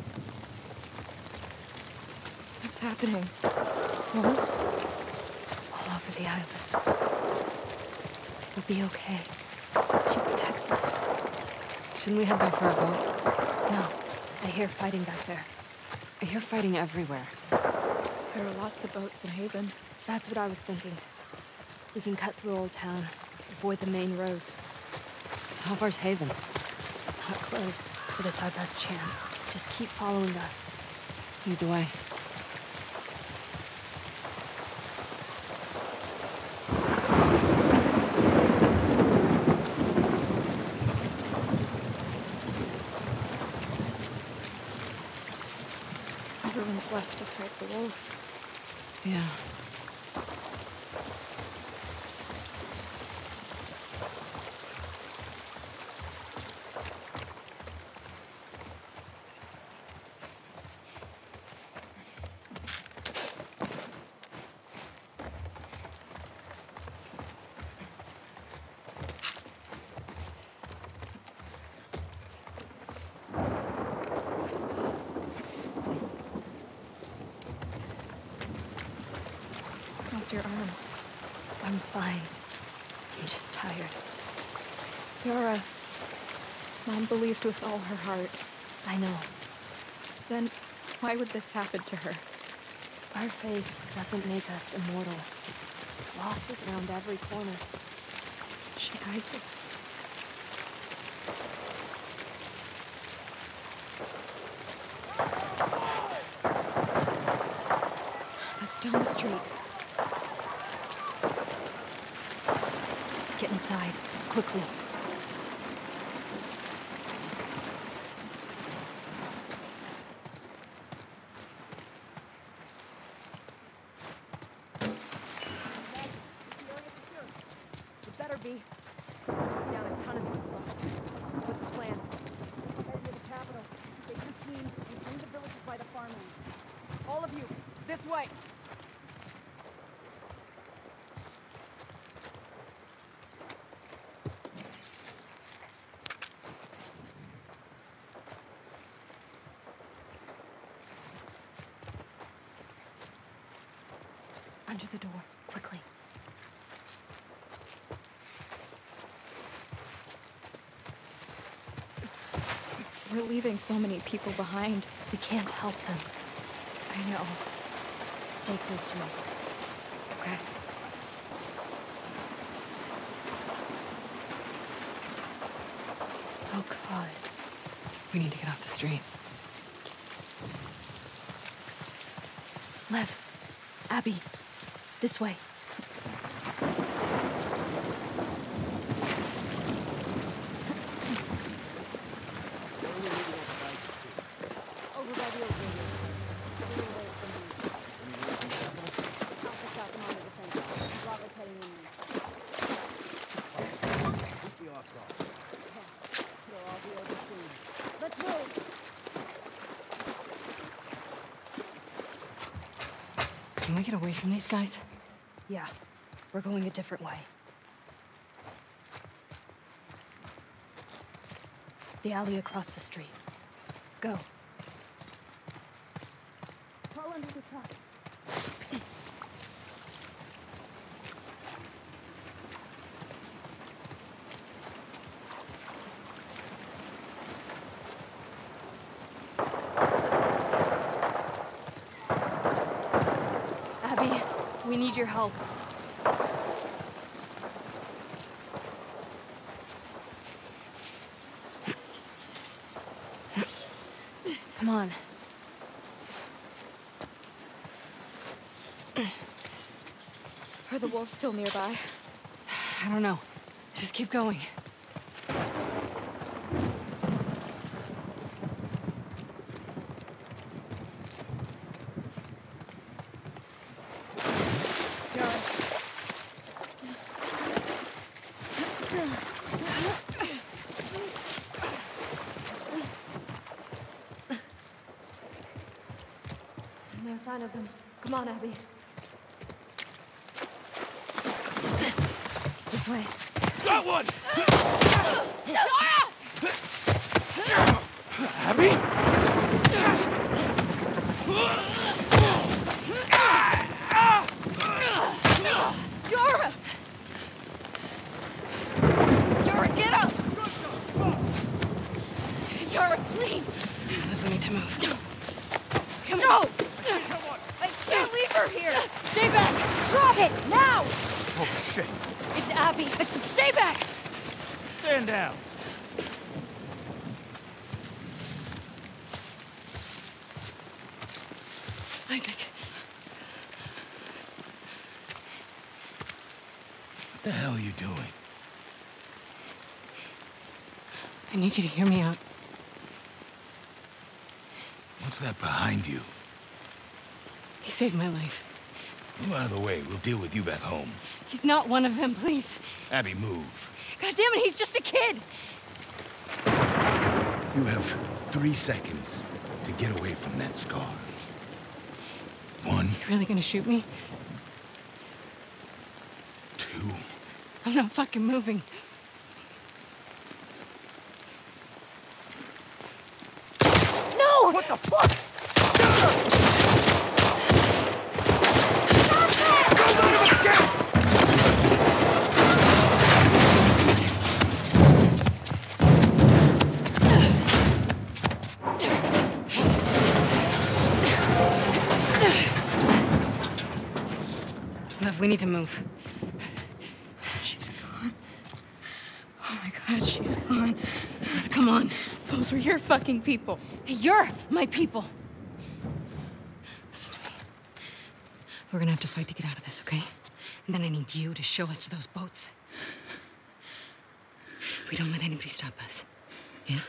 What's happening? Wolves? All over the island. We'll be okay. She protects us. Shouldn't we head back for our boat? No, I hear fighting back there. I hear fighting everywhere. There are lots of boats in Haven. That's what I was thinking. We can cut through Old Town, avoid the main roads. How far's Haven? Not close, but it's our best chance. Just keep following us. Lead the way. Everyone's left to fight the wolves. Yeah. How's your arm? Arm's fine. I'm just tired. Yara, Mom believed with all her heart. I know. Then why would this happen to her? Our faith doesn't make us immortal. Loss is around every corner. She guides us. That's down the street. Get inside, quickly. It better be. Down a ton of these spots. What's the plan? Head to the capital. Take your team and bring the villages by the farmland. All of you, this way! Under the door, quickly. We're leaving so many people behind. We can't help them. I know. Stay close to me. Okay. Oh, God. We need to get off the street. Lev. Abby. This way. Over by the old radio. Getting away from me. Alpha South and on the defense. Bravo's heading in. It'll all be over soon. Let's move! Can we get away from these guys? Yeah. We're going a different way. The alley across the street. Go. Crawl under the truck. Abby, we need your help. Come on. Are the wolves still nearby? I don't know. Just keep going. No sign of them. Come on, Abby. This way. Got one! Abby? Yara! Yara, get up! Yara, please! We need to move. Come on! I can't leave her here! Stay back! Drop it! Now! Oh, shit. It's Abby! Stay back! Stand down. Isaac. What the hell are you doing? I need you to hear me out. What's that behind you? He saved my life. Move out of the way. We'll deal with you back home. He's not one of them, please. Abby, move. God damn it, he's just a kid! You have 3 seconds to get away from that scar. 1, You really gonna shoot me? 2. I'm not fucking moving. No! What the fuck? Love, we need to move. She's gone. Oh my god, she's gone. Love, come on. Those were your fucking people. You're my people. Listen to me. We're gonna have to fight to get out of this, okay? And then I need you to show us to those boats. We don't let anybody stop us. Yeah?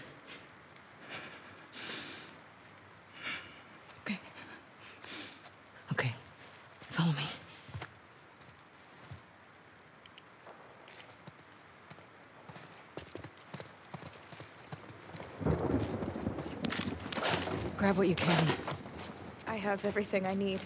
Okay. Okay. Follow me. Grab what you can. I have everything I need.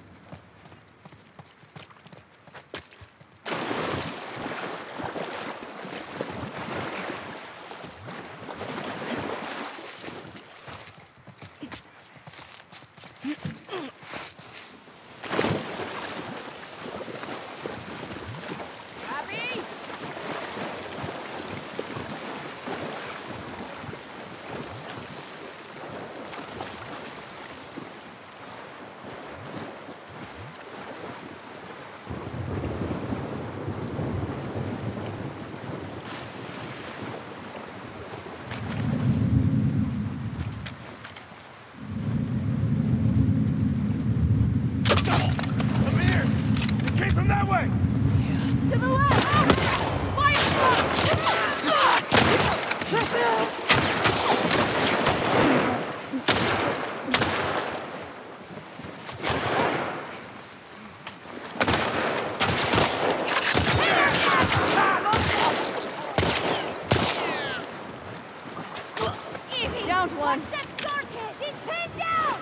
To the left! Fire Downed one. That scar kid! He's pinned down!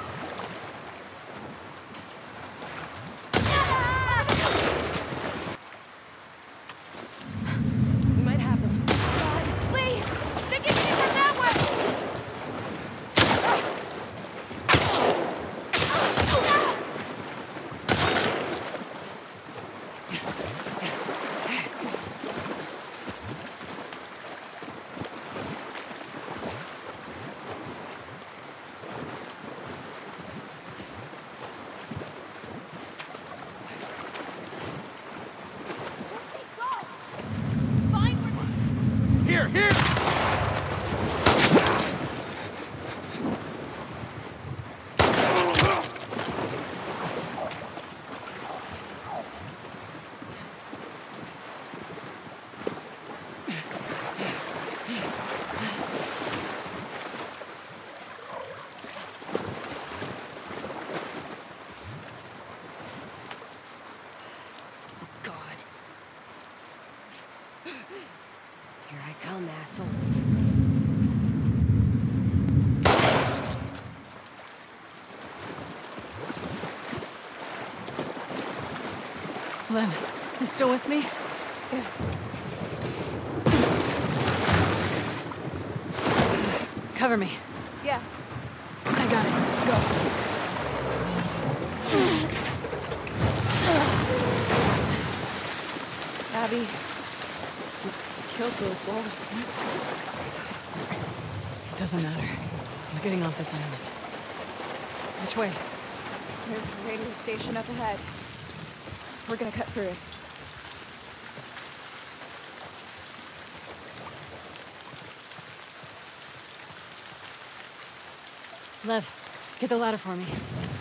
We might have them. Lee! They can see from that way! Here, here! God. Here I come. Come, asshole. Lev, you still with me? Yeah. Cover me. Yeah. I got it. Go. Abby, you killed those wolves. It doesn't matter. We're getting off this island. Which way? There's a radio station up ahead. We're gonna cut through it. Lev, get the ladder for me.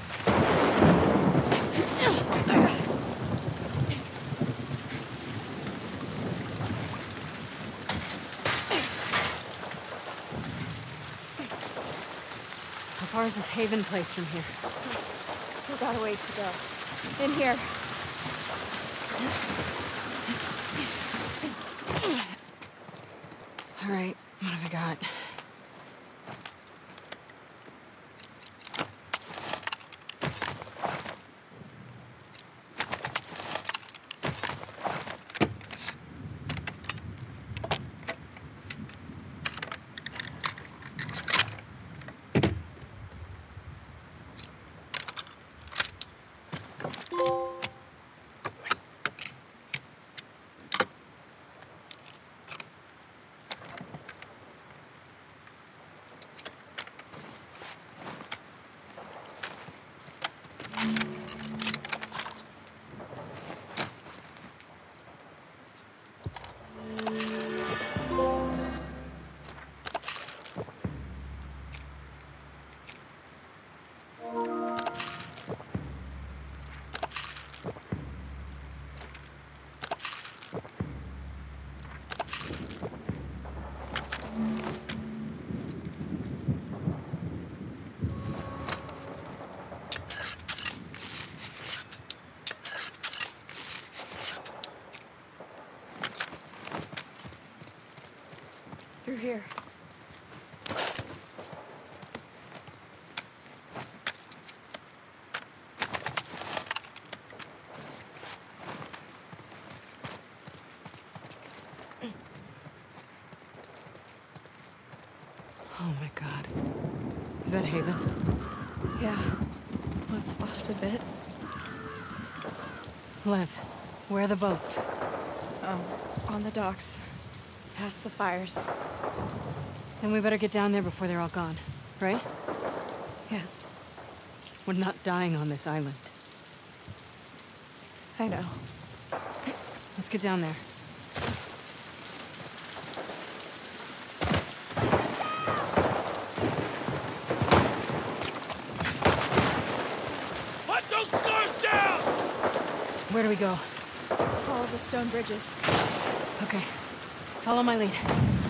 How far is this Haven place from here? Still got a ways to go. In here. All right, what have I got? Through here. Oh my God. Is that Haven? Yeah. What's left of it. Lev, where are the boats? On the docks. Past the fires. Then we better get down there before they're all gone, right? Yes. We're not dying on this island. I know. Let's get down there. Let those stars down! Where do we go? Follow the stone bridges. Okay. Follow my lead.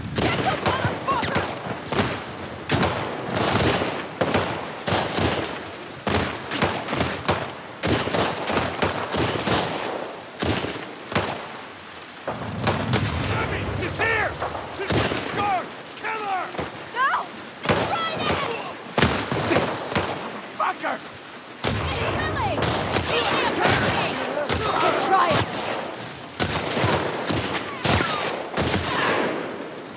Abby, she's here! She's with the scars! Kill her! No! Right in! Fucker! Lily! Try it!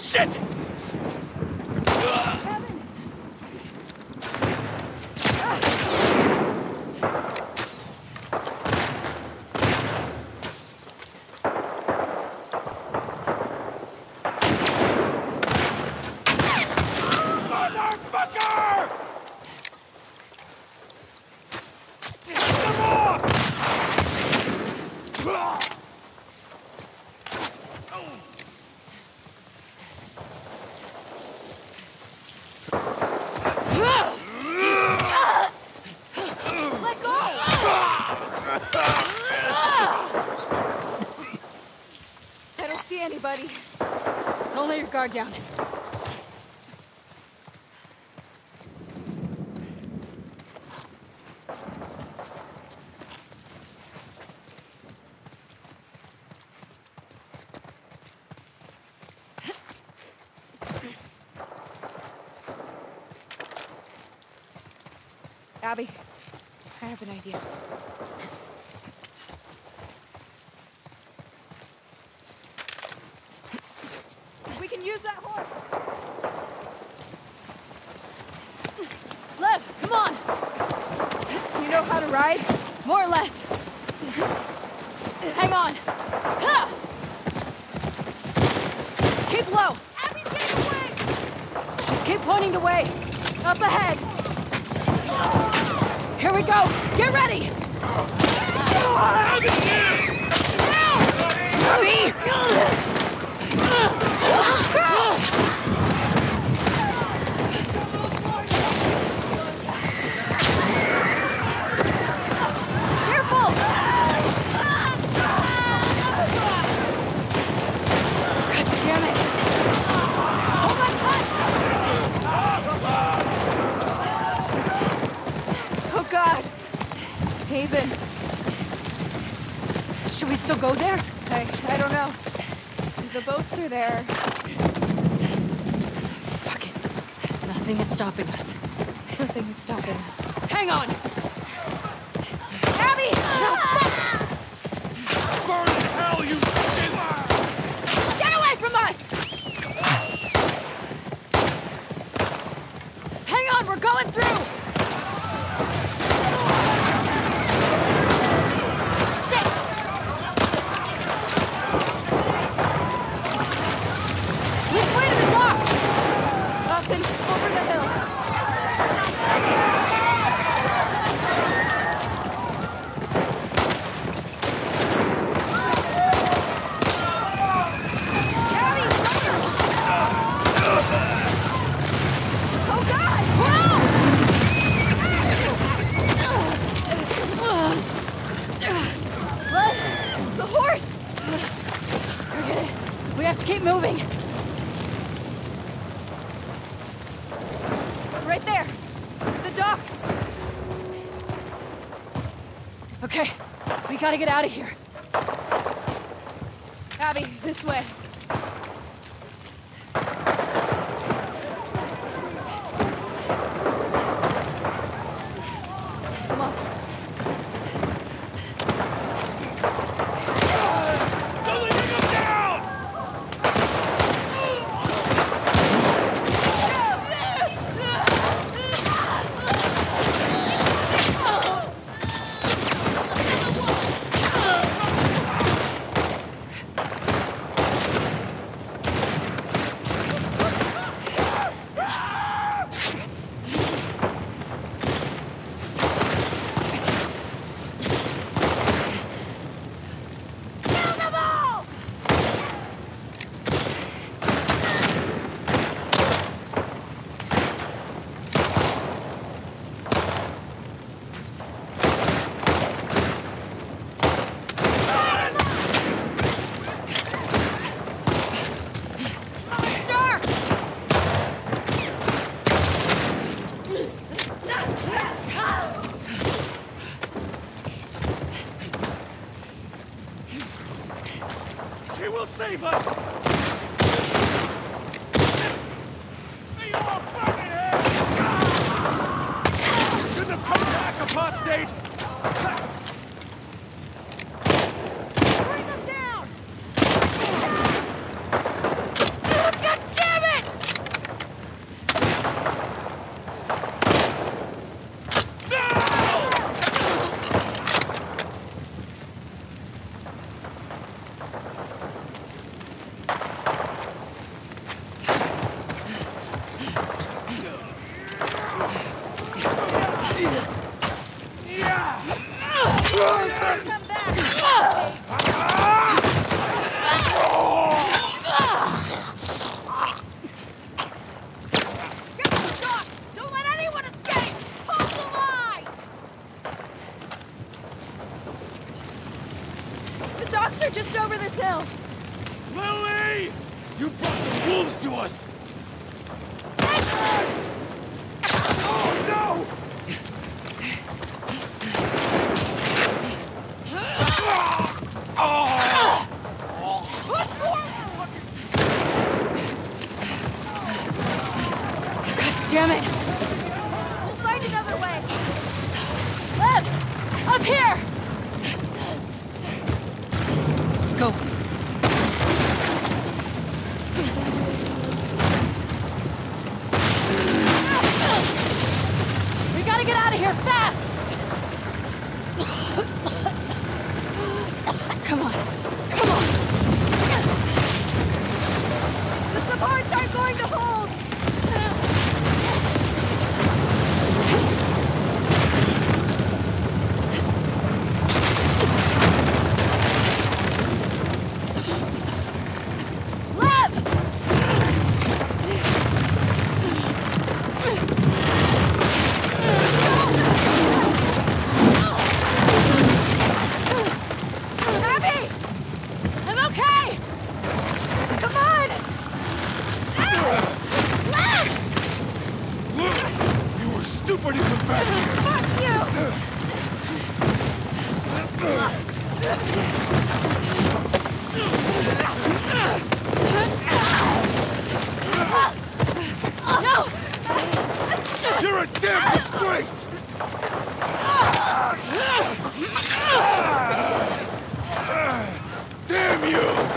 Shit! Anybody. Don't let your guard down. Abby, I have an idea. We can use that horse! Lev, come on! You know how to ride? More or less. Hang on. Ha! Keep low. Abby, get away! Just keep pointing the way. Up ahead! Here we go. Get ready. Abby! Careful! God damn it! Hold on tight! Oh God! Haven. Should we still go there? I don't know. The boats are there. Fuck it. Nothing is stopping us. Nothing is stopping us. Hang on! Abby! No, fuck! Burn in hell, you shit! Get away from us! Hang on, we're going through! Shit! Which way to the docks? Up and over the hill. Oh God! What? The horse! Forget it. We have to keep moving. Right there. The docks. Okay, we gotta get out of here. Abby, this way. Come on. Don't leave him down! She will save us! Be off, buckethead! Shouldn't have come back, apostate! Bring them down! Let's get You brought the wolves to us! Oh, no! Damn it! We'll find another way. Lev! Up here! Go. We gotta get out of here fast! Come on. Come on. The supports aren't going to hold. You're a damn disgrace! Damn you!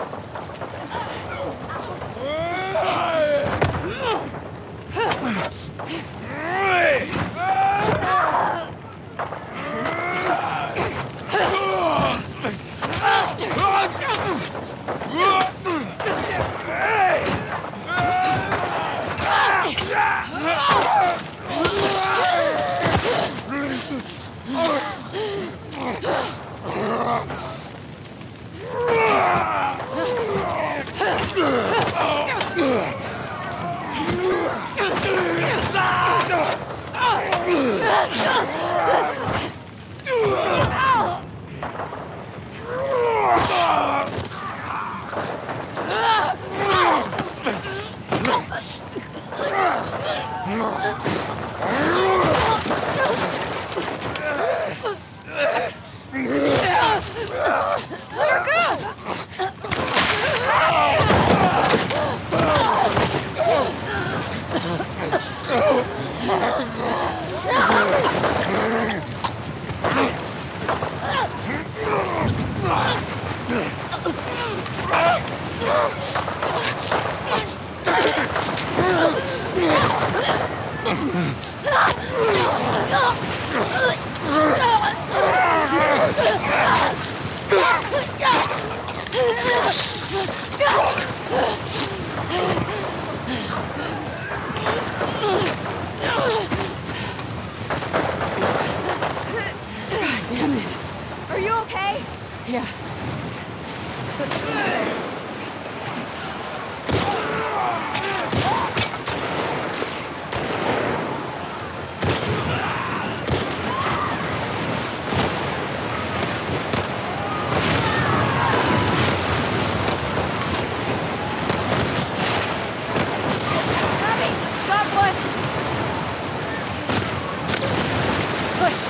Damn it. Are you okay? Yeah. Got one. Push.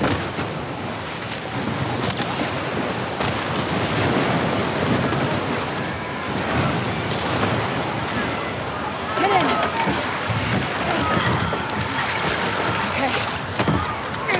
Get in. Okay.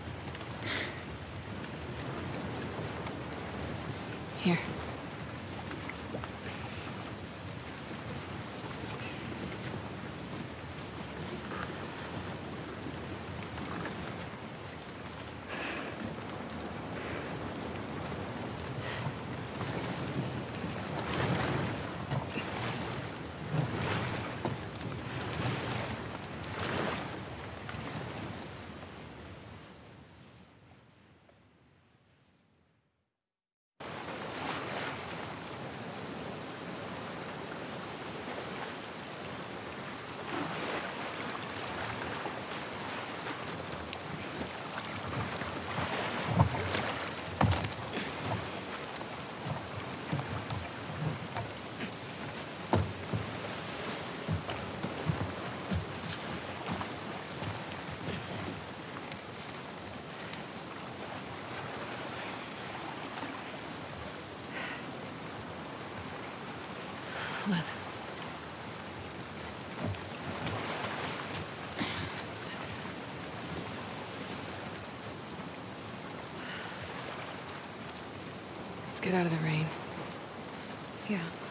Here. Come on. Let's get out of the rain. Yeah.